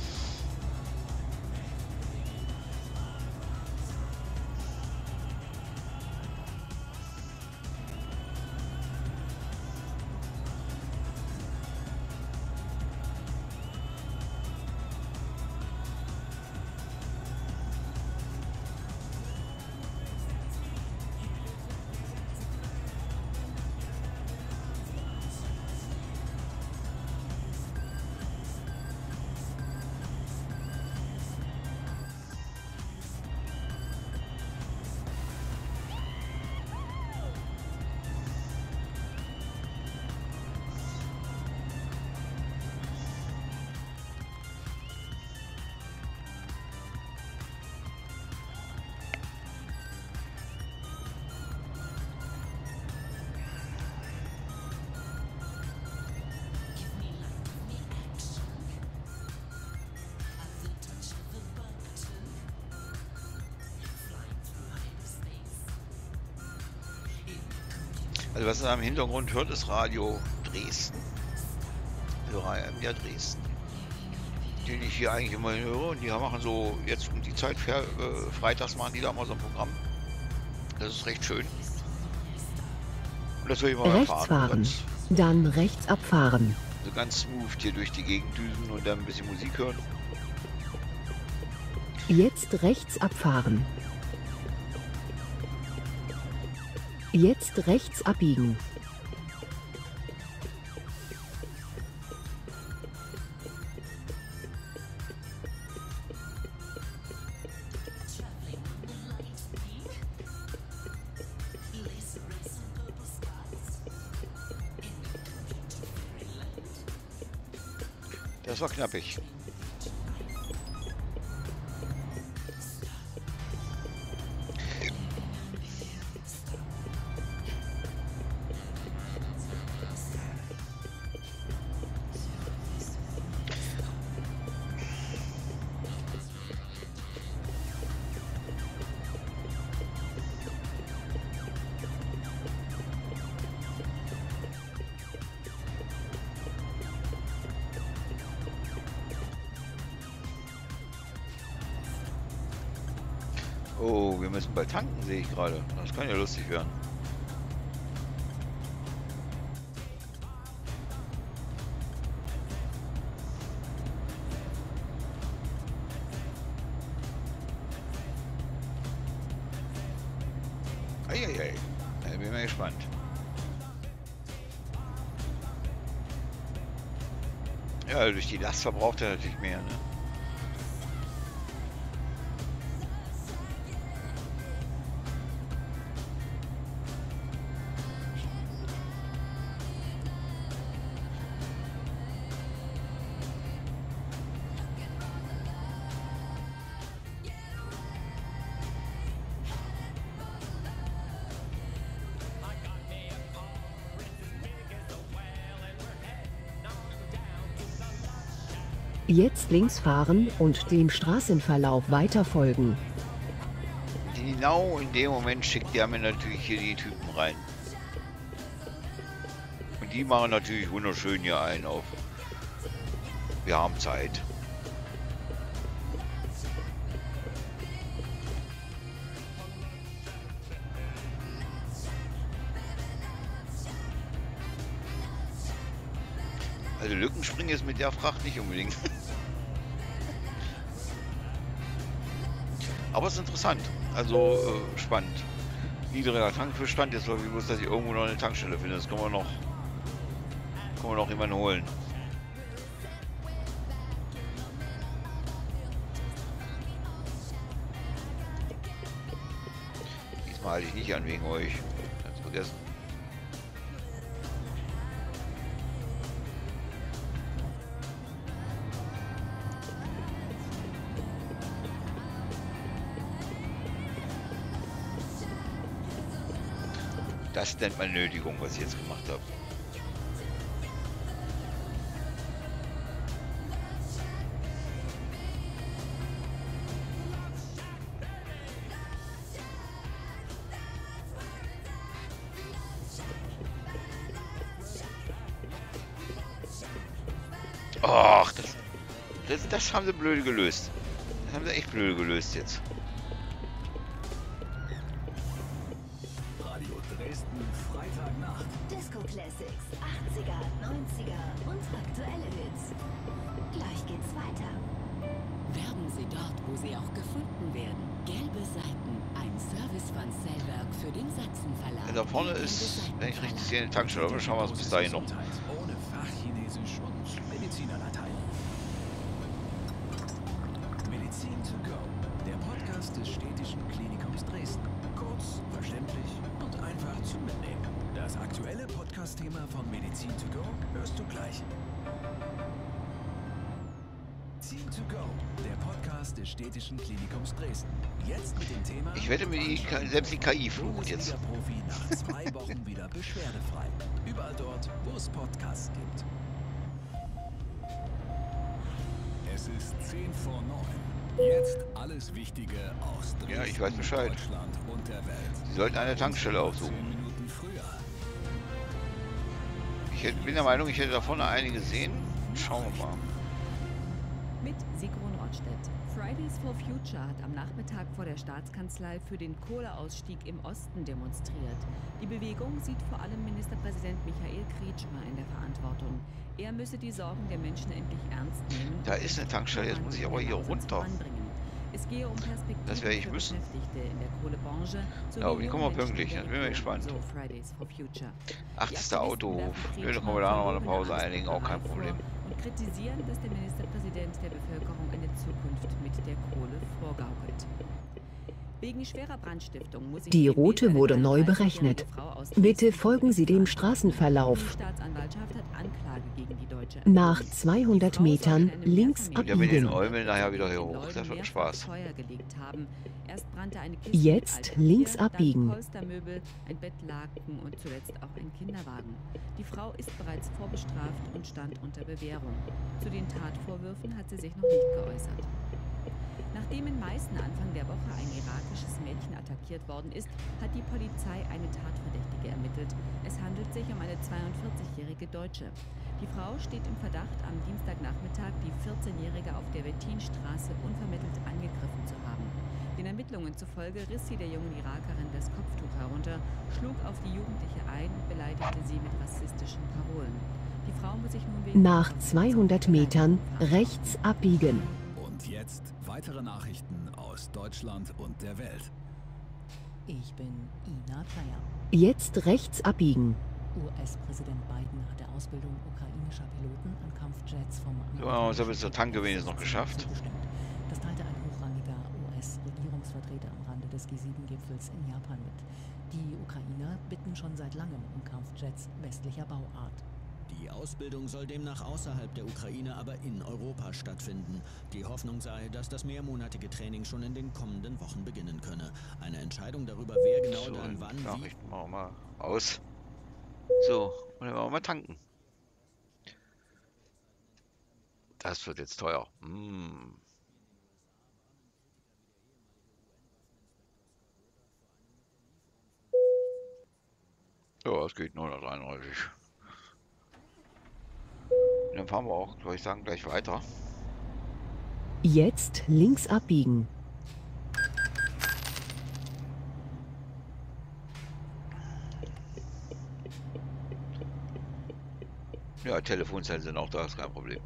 Also was ihr im Hintergrund hört, ist Radio Dresden. Hörer MDR Dresden. Den ich hier eigentlich immer höre. Und die machen so jetzt um die Zeit, freitags machen die da mal so ein Programm. Das ist recht schön. Und das will ich mal Rechts erfahren. fahren, dann rechts abfahren. So ganz smooth hier durch die Gegend düsen und dann ein bisschen Musik hören. Jetzt rechts abfahren. Jetzt rechts abbiegen. Das war knappig. Oh, wir müssen bald tanken, sehe ich gerade. Das kann ja lustig werden. Eieiei. Da bin ich mal gespannt. Ja, durch die Last verbraucht er natürlich mehr, ne? Jetzt links fahren und dem Straßenverlauf weiter folgen. Genau in dem Moment schickt der mir natürlich hier die Typen rein. Und die machen natürlich wunderschön hier einen auf. Wir haben Zeit. Also Lückenspringen ist mit der Fracht nicht unbedingt. Aber es ist interessant. Also spannend. Niedriger Tankfüllstand. Jetzt glaube ich bloß, dass ich irgendwo noch eine Tankstelle finde. Das können wir noch jemanden holen. Diesmal halte ich nicht an wegen euch. Ganz vergessen. Das nennt man Nötigung, was ich jetzt gemacht habe. Ach, das haben sie blöde gelöst. Das haben sie echt blöde gelöst jetzt. Radio Dresden, Freitagnacht. Disco Classics, 80er, 90er und aktuelle Hits. Gleich geht's weiter. Werben Sie dort, wo Sie auch gefunden werden. Gelbe Seiten, ein Service von Zellwerk für den Sachsenverlag. Da vorne ist, wenn ich richtig sehe, eine Tankstelle. Aber schauen wir uns bis dahin noch. Ohne Fachchinesisch und Medizinerlatein. Medizin to go. Der Podcast des Städtischen Klinikums Dresden. Kurz, verständlich und einfach zum Mitnehmen. Das aktuelle Podcast-Thema von Medizin to go hörst du gleich. Medizin to go. Der Podcast des Städtischen Klinikums Dresden. Jetzt mit dem Thema... Ich wette mir, selbst die KI flucht jetzt. Profi nach 2 Wochen wieder beschwerdefrei. Überall dort, wo es Podcasts gibt. Es ist 10 vor 9. Jetzt alles Wichtige aus Dresden, Ja, ich weiß Bescheid. Deutschland und der Welt. Sie sollten eine Tankstelle aufsuchen. 10 Minuten früher. Bin der Meinung, ich hätte da vorne eine gesehen. Schauen wir mal. Mit Sigrun Rottstedt. Fridays for Future hat am Nachmittag vor der Staatskanzlei für den Kohleausstieg im Osten demonstriert. Die Bewegung sieht vor allem Ministerpräsident Michael Kretschmer in der Verantwortung. Er müsse die Sorgen der Menschen endlich ernst nehmen. Da ist eine Tankstelle, jetzt muss ich aber hier runter. Es gehe um Perspektiven Das werde ich für müssen. Beschäftigte in der Kohlebranche. Ja, aber die kommen wir pünktlich, dann bin ich gespannt. So Fridays for Future. 80. Autohof. Ja, dann können wir da noch mal eine Pause einlegen, auch kein Problem. Und kritisieren, dass der Ministerpräsident der Bevölkerung eine Zukunft mit der Kohle vorgaukelt. Wegen schwerer Brandstiftung muss Die Route wurde neu berechnet. Bitte folgen Sie dem Straßenverlauf. Die Staatsanwaltschaft hat Anklage gegen die deutsche Nach 200 Metern links Und ja, mit den abbiegen. Eumel nachher wieder hier hoch. Das wird Spaß. Erst brannte eine Kiste Jetzt mit links Altpapier, abbiegen. Dann Polstermöbel, ein Bettlaken und zuletzt auch ein Kinderwagen. Die Frau ist bereits vorbestraft und stand unter Bewährung. Zu den Tatvorwürfen hat sie sich noch nicht geäußert. Nachdem in Meißen Anfang der Woche ein irakisches Mädchen attackiert worden ist, hat die Polizei eine Tatverdächtige ermittelt. Es handelt sich um eine 42-jährige Deutsche. Die Frau steht im Verdacht, am Dienstagnachmittag die 14-Jährige auf der Wettinstraße unvermittelt angegriffen zu haben. Den Ermittlungen zufolge riss sie der jungen Irakerin das Kopftuch herunter, schlug auf die Jugendliche ein und beleidigte sie mit rassistischen Parolen. Die Frau muss sich nun wegen Nach 200 Metern rechts abbiegen. Und jetzt weitere Nachrichten aus Deutschland und der Welt. Ich bin Ina Player. Jetzt rechts abbiegen. US-Präsident Biden hat der Ausbildung ukrainischer Piloten an Kampfjets vom Ja, uns haben wir zur Tanke wenigstens noch geschafft. zugestimmt. Das teilte ein hochrangiger US-Regierungsvertreter am Rande des G7-Gipfels in Japan mit. Die Ukrainer bitten schon seit langem um Kampfjets westlicher Bauart. Die Ausbildung soll demnach außerhalb der Ukraine, aber in Europa stattfinden. Die Hoffnung sei, dass das mehrmonatige Training schon in den kommenden Wochen beginnen könne. Eine Entscheidung darüber, wer genau So, dann wann wie... Nachrichten machen wir mal aus. So, und dann wollen wir mal tanken. Das wird jetzt teuer. Hm. Ja, es geht 931. Dann fahren wir auch, würde ich sagen, gleich weiter. Jetzt links abbiegen. Ja, Telefonzellen sind auch da, ist kein Problem.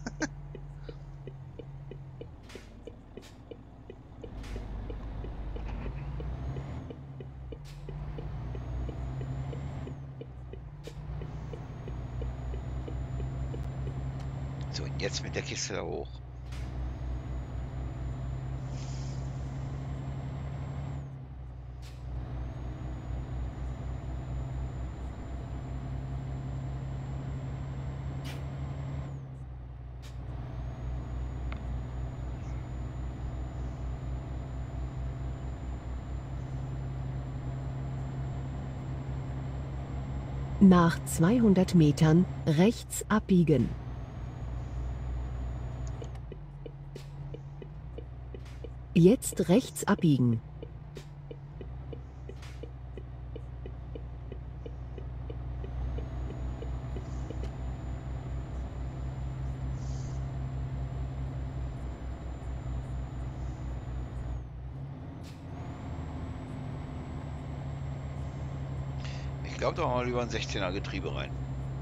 So, und jetzt mit der Kiste da hoch. Nach 200 Metern rechts abbiegen. Jetzt rechts abbiegen. Ich glaube, da machen wir lieber ein 16er Getriebe rein.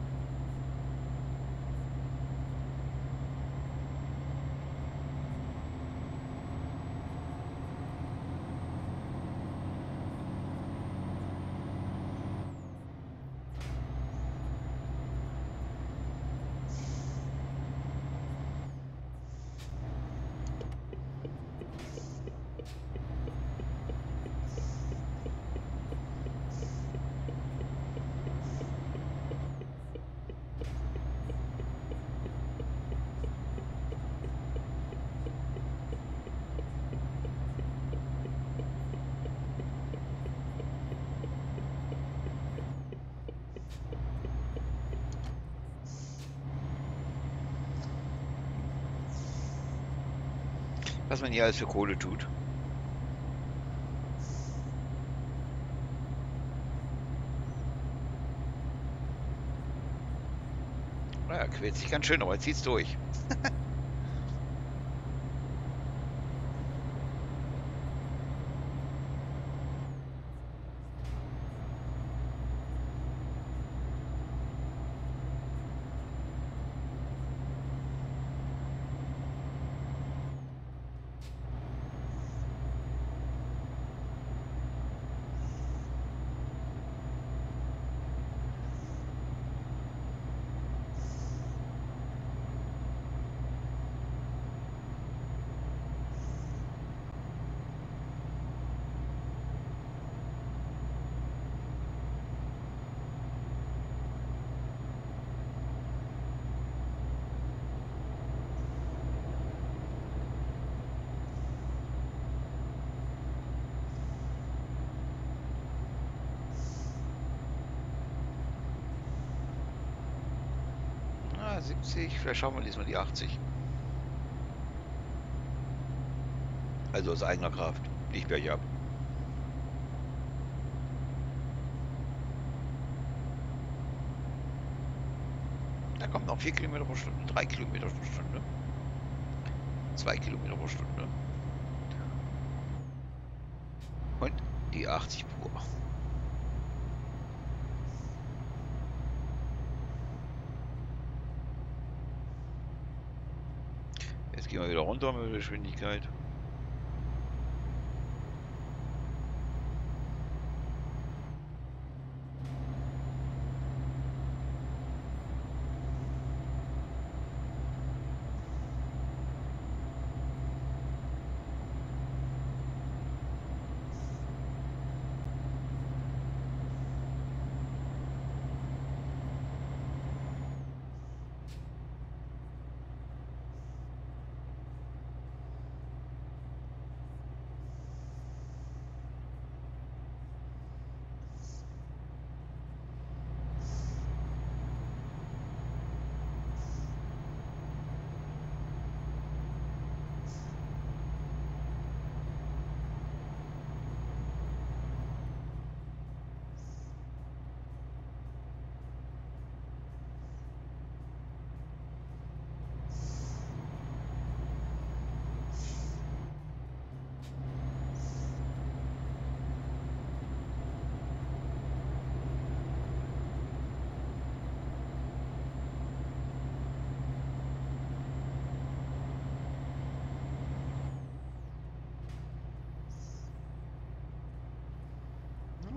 Was man hier alles für Kohle tut. Naja, quält sich ganz schön, aber er zieht's durch. Ah, 70, vielleicht schauen wir diesmal die 80. Also aus eigener Kraft, nicht bergab. Da kommt noch 4 Kilometer pro Stunde, 3 Kilometer pro Stunde, 2 Kilometer pro Stunde. Und die 80 pur. Jetzt gehen wir wieder runter mit der Geschwindigkeit.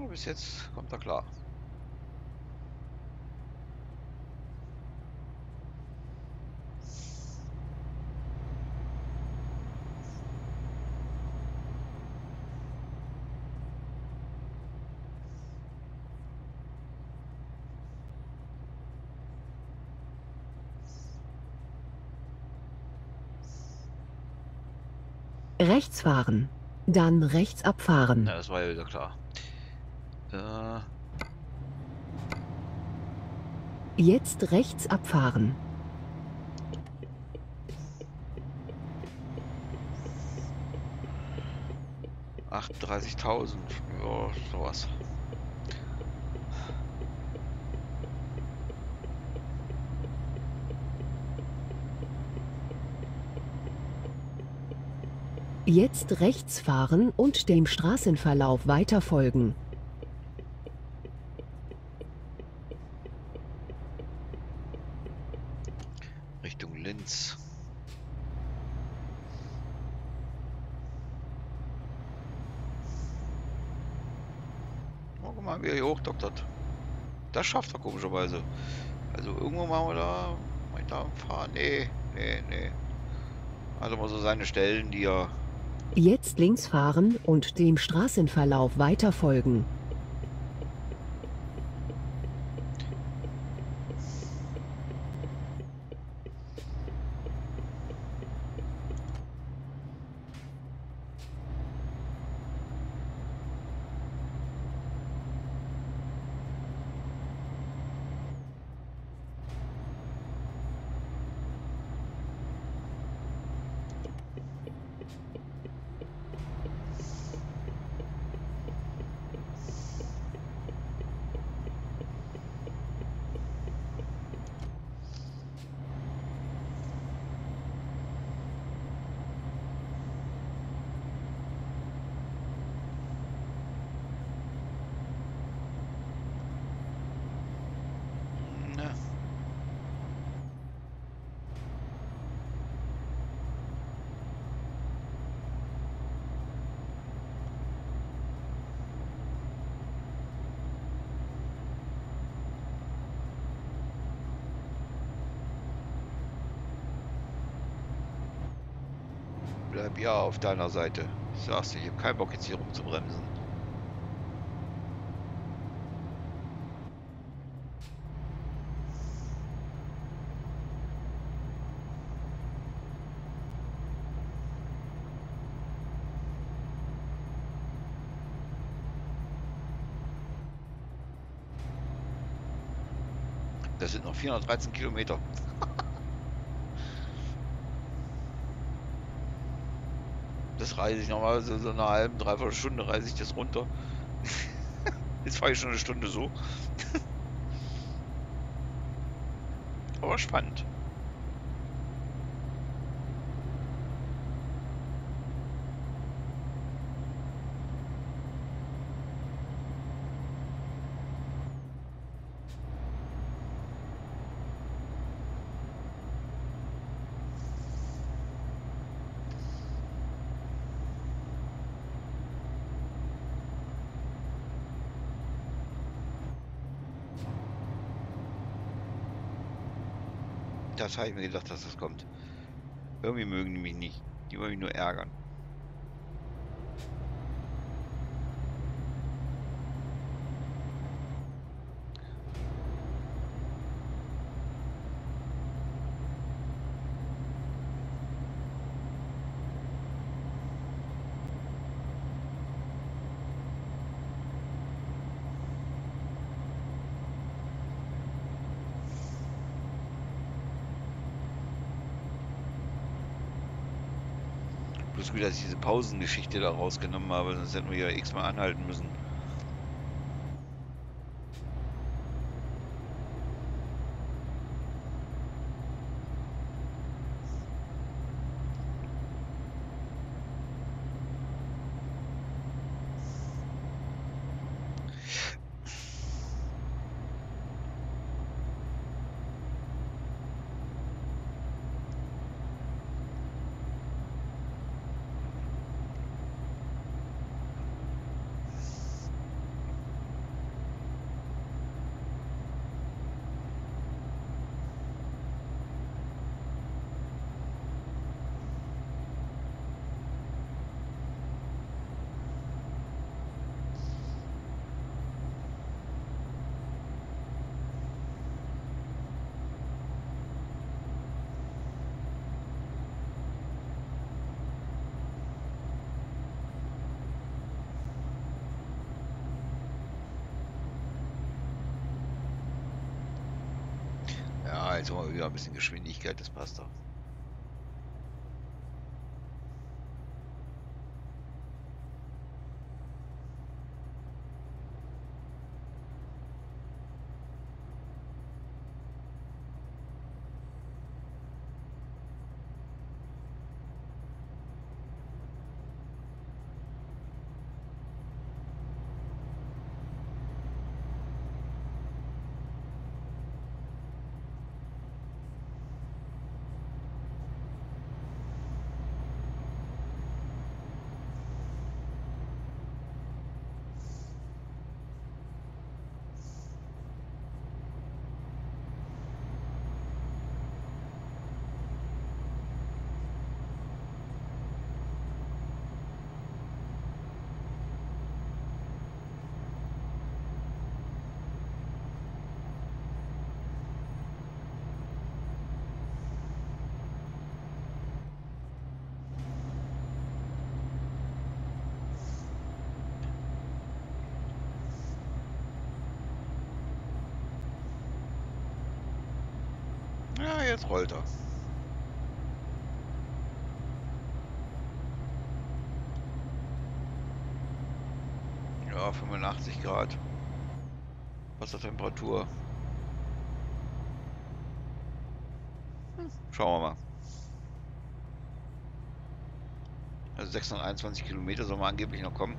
Aber bis jetzt kommt er klar. Rechts fahren. Dann rechts abfahren. Na, das war ja wieder klar. Jetzt rechts abfahren. Äh, 38.000. Ja, sowas. Jetzt rechts fahren und dem Straßenverlauf weiter folgen. Richtung Linz. Oh, guck mal, wie er hier hochdoktert. Das schafft er komischerweise. Also irgendwo machen wir da weiter fahren. Nee. Also mal so seine Stellen, die er... Jetzt links fahren und dem Straßenverlauf weiter folgen. Na, bleib ja auf deiner Seite. Ich sag's dir, ich hab keinen Bock jetzt hier rumzubremsen. Das sind noch 413 Kilometer. Das reise ich normalerweise so eine halbe, dreiviertel Stunde reise ich das runter. Jetzt fahre ich schon eine Stunde so. Aber spannend. Das habe ich mir gedacht, dass das kommt. Irgendwie mögen die mich nicht. Die wollen mich nur ärgern. Bloß gut, dass ich diese Pausengeschichte da rausgenommen habe, sonst hätten wir ja x-mal anhalten müssen. jetzt mal wieder ein bisschen Geschwindigkeit, das passt doch. Ja, jetzt rollt er. Ja, 85 Grad. Wassertemperatur. Schauen wir mal. Also 621 Kilometer soll man angeblich noch kommen.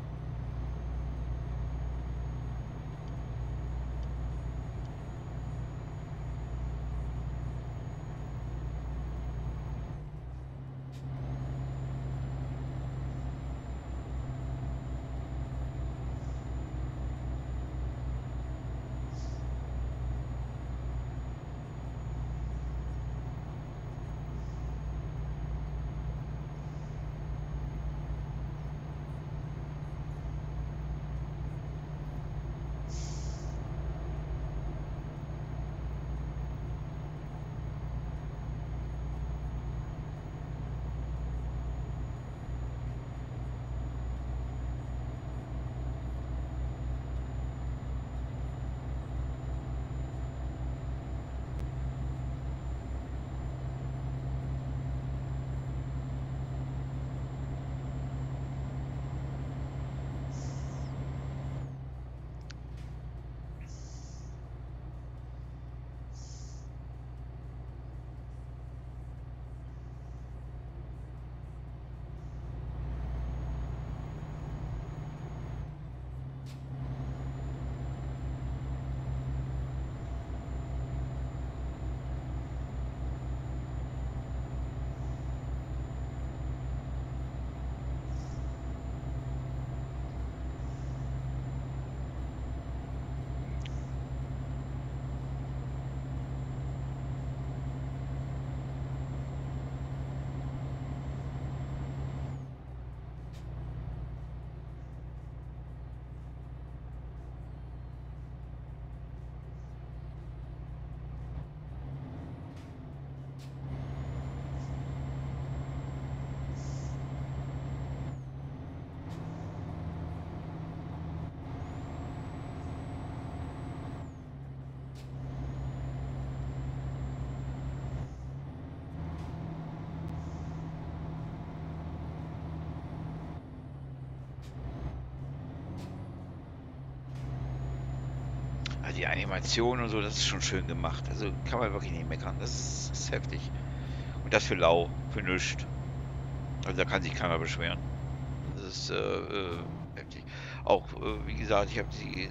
Die Animation und so, das ist schon schön gemacht. Also kann man wirklich nicht meckern. Das ist heftig. Und das für lau, für nichts. Also da kann sich keiner beschweren. Das ist heftig. Auch, wie gesagt, ich habe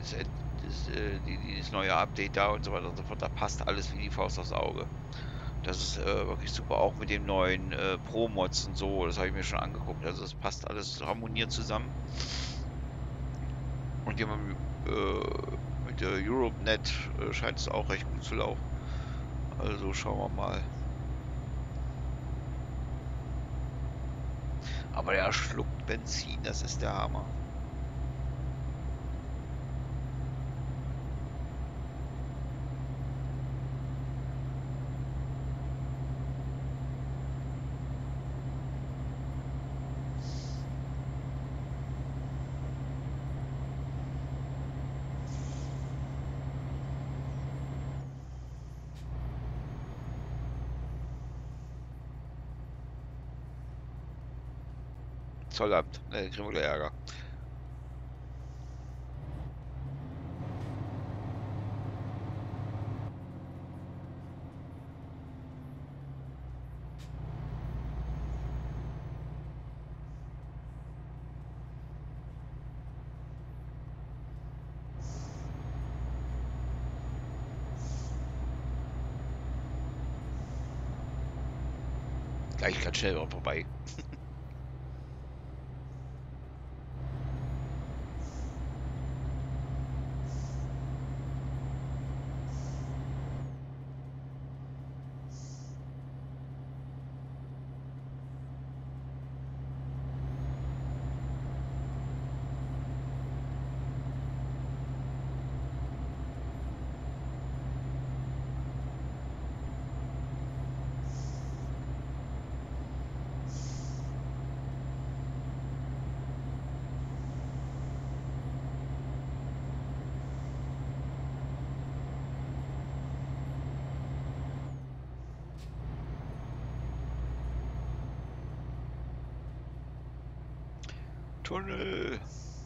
dieses neue Update da und so weiter und so fort. Da passt alles wie die Faust aufs Auge. Das ist wirklich super. Auch mit dem neuen Pro-Mods und so. Das habe ich mir schon angeguckt. Also das passt alles harmoniert zusammen. Und die haben mit der EuropeNet scheint es auch recht gut zu laufen. Also schauen wir mal. Aber der schluckt Benzin, das ist der Hammer. Zollamt. Ne, kriegen wir gleich Ärger. Gleich ganz schnell auch vorbei. Tunnel.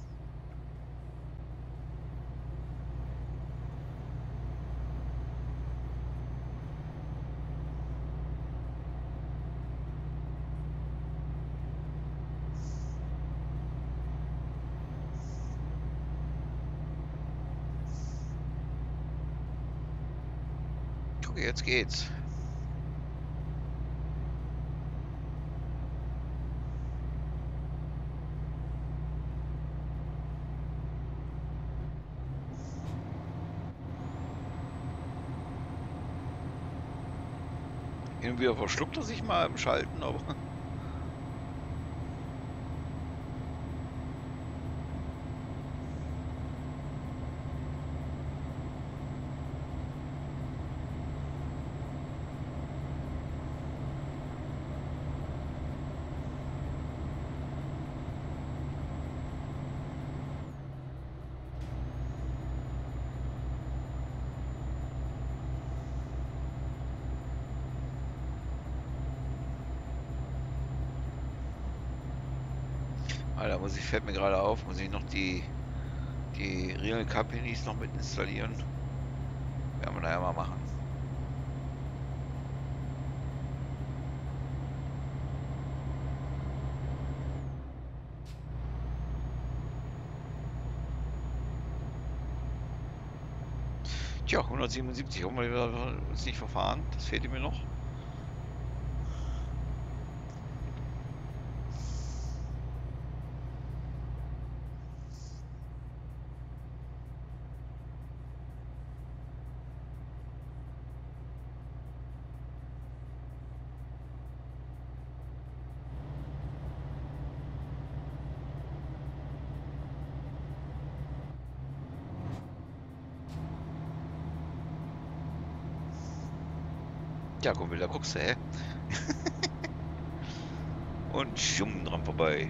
Okay, jetzt geht's. Hin und wieder verschluckt er sich mal im Schalten, aber... Alter, fällt mir gerade auf, muss ich noch die Real Companies noch mit installieren. Werden wir nachher mal machen. Tja, 177, haben wir uns nicht verfahren, das fehlt mir noch. Ja, komm wieder, guckst du, Und schumm dran vorbei.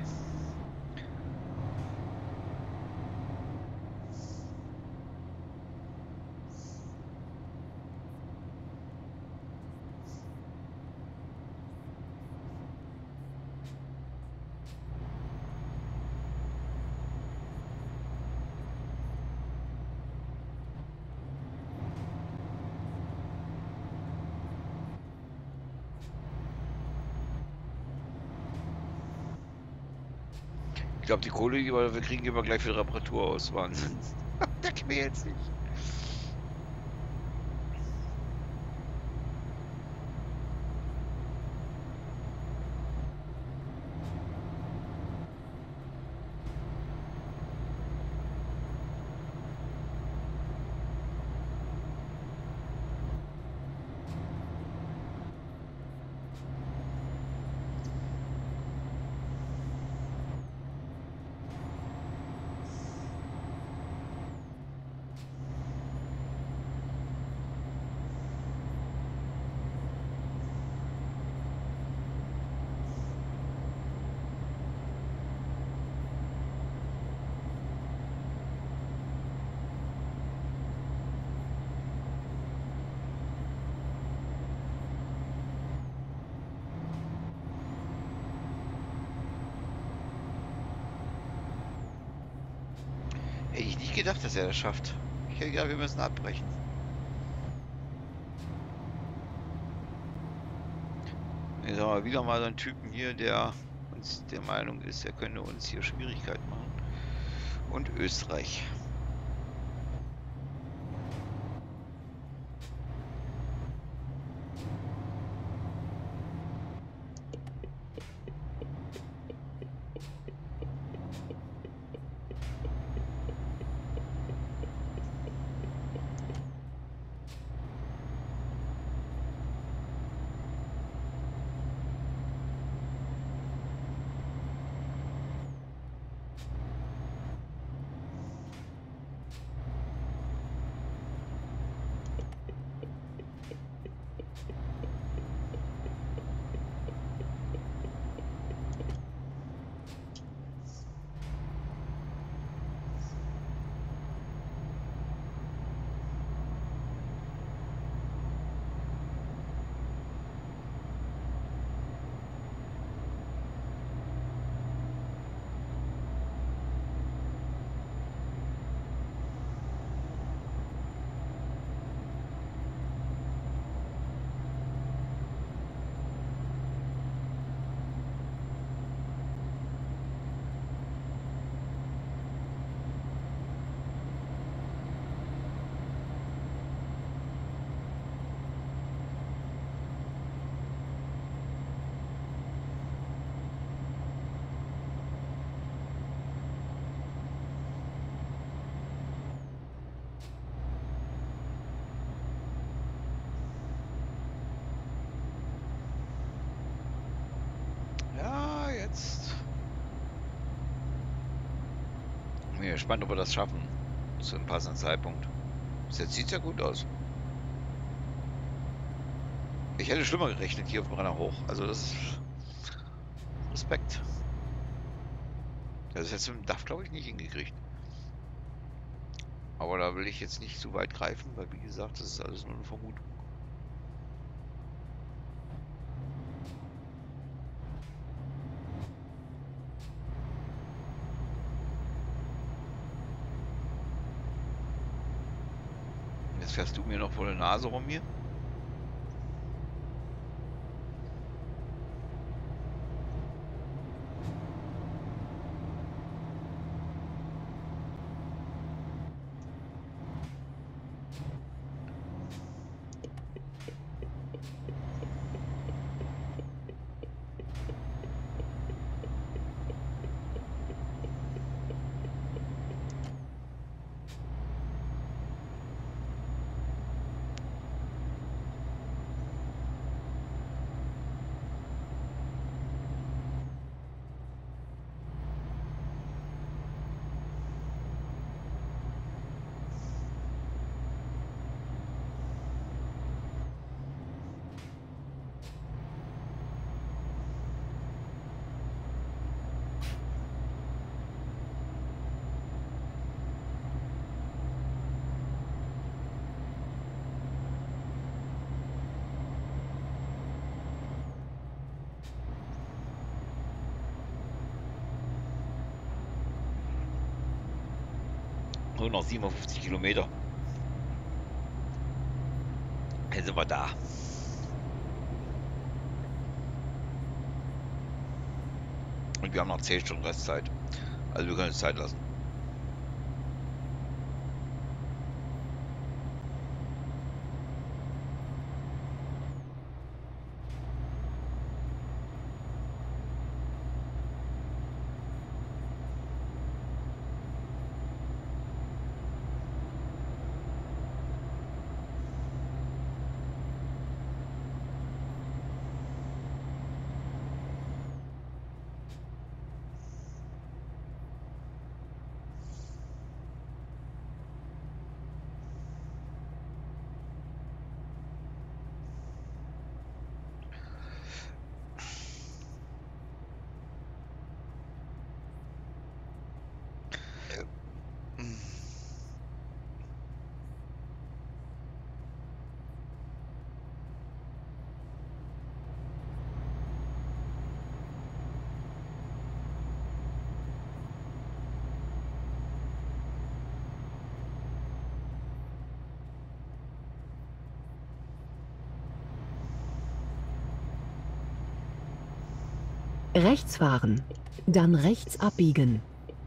Ich glaube, die Kohle, wir kriegen immer gleich für Reparatur aus. Wahnsinn. Der quält sich. ich nicht gedacht, dass er das schafft. Ich hätte gedacht, wir müssen abbrechen. Jetzt haben wir wieder mal so einen Typen hier, der uns der Meinung ist, er könnte uns hier Schwierigkeiten machen. Und Österreich. Ja, jetzt. Ich bin gespannt, ob wir das schaffen. Zu einem passenden Zeitpunkt. Bis jetzt sieht es ja gut aus. Ich hätte schlimmer gerechnet hier auf dem Brenner hoch. Also das ist Respekt. Das ist jetzt mit dem DAF, glaube ich, nicht hingekriegt. Aber da will ich jetzt nicht zu weit greifen, weil wie gesagt, das ist alles nur eine Vermutung. Jetzt fährst du mir noch vor der Nase rum hier. Nur noch 57 Kilometer. Jetzt sind wir da. Und wir haben noch 10 Stunden Restzeit. Also wir können uns Zeit lassen. Rechts fahren. Dann rechts abbiegen.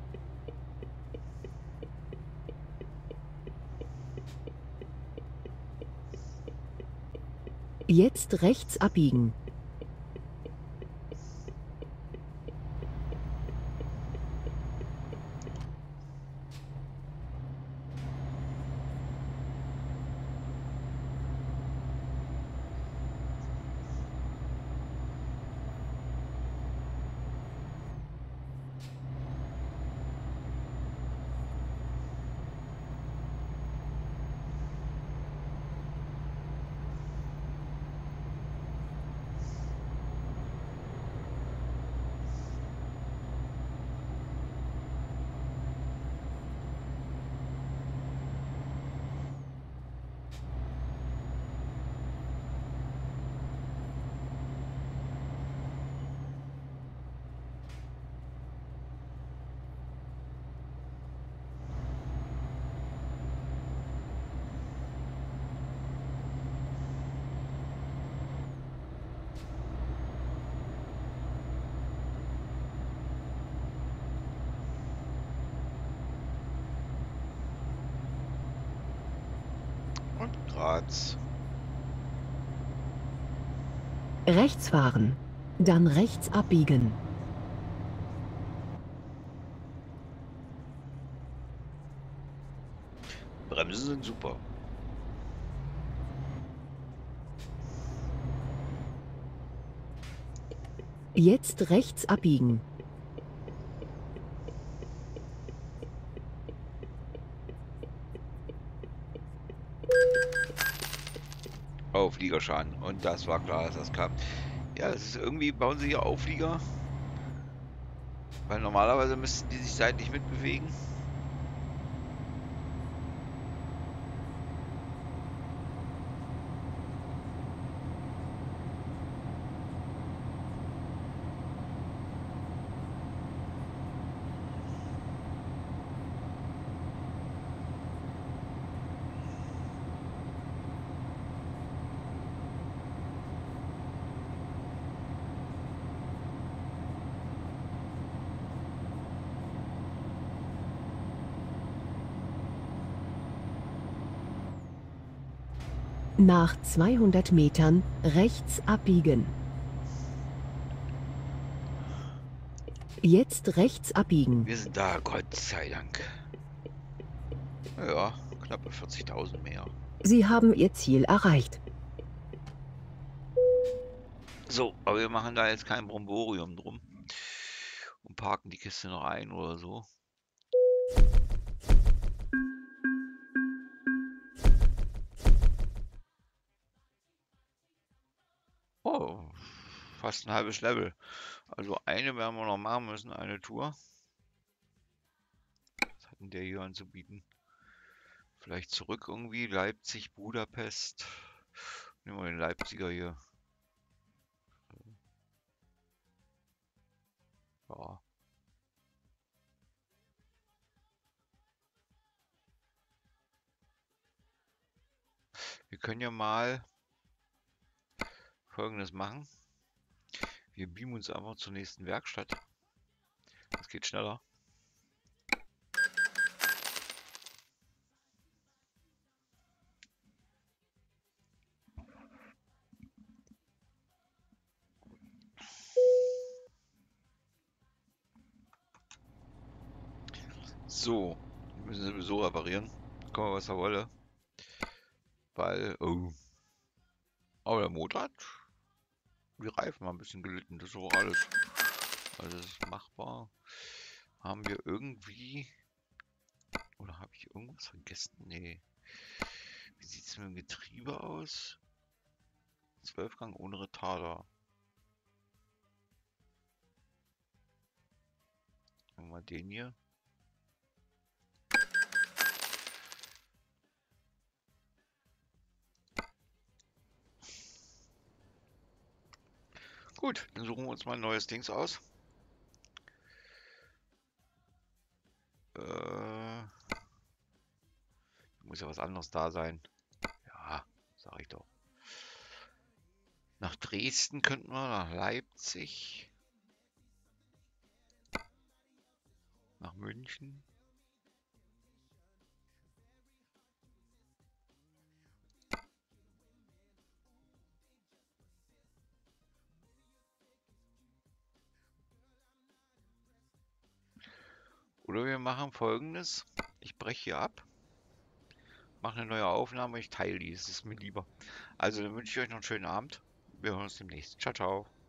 Jetzt rechts abbiegen. Und Graz. Rechts fahren. Dann rechts abbiegen. Bremsen sind super. Jetzt rechts abbiegen. Aufliegerschaden. Und das war klar, dass das klappt. Ja, es ist irgendwie, bauen sie hier Auflieger. Weil normalerweise müssten die sich seitlich mitbewegen. Nach 200 Metern rechts abbiegen. Jetzt rechts abbiegen. Wir sind da, Gott sei Dank. Ja, knappe 40.000 mehr. Sie haben Ihr Ziel erreicht. So, aber wir machen da jetzt kein Bromborium drum. Und parken die Kiste noch ein oder so. Oh, fast ein halbes Level. Also eine werden wir noch machen müssen, eine Tour. Was hat denn der hier anzubieten? Vielleicht zurück irgendwie, Leipzig, Budapest. Nehmen wir den Leipziger hier. Ja. Wir können ja mal Folgendes machen. Wir beamen uns einfach zur nächsten Werkstatt. Das geht schneller. So, wir müssen sowieso reparieren. Kommen wir, was er wolle. Weil, oh. Aber der Motor hat die Reifen mal ein bisschen gelitten. Das ist auch alles. Also das ist machbar. Haben wir irgendwie... Oder habe ich irgendwas vergessen? Nee. Wie sieht es mit dem Getriebe aus? 12-Gang ohne Retarder. Machen wir den hier. Gut, dann suchen wir uns mal ein neues Dings aus. Muss ja was anderes da sein. Ja, sag ich doch. Nach Dresden könnten wir, nach Leipzig. nach München. Oder wir machen Folgendes. Ich breche hier ab, mache eine neue Aufnahme, ich teile die, das ist mir lieber. Also dann wünsche ich euch noch einen schönen Abend. Wir hören uns demnächst. Ciao, ciao.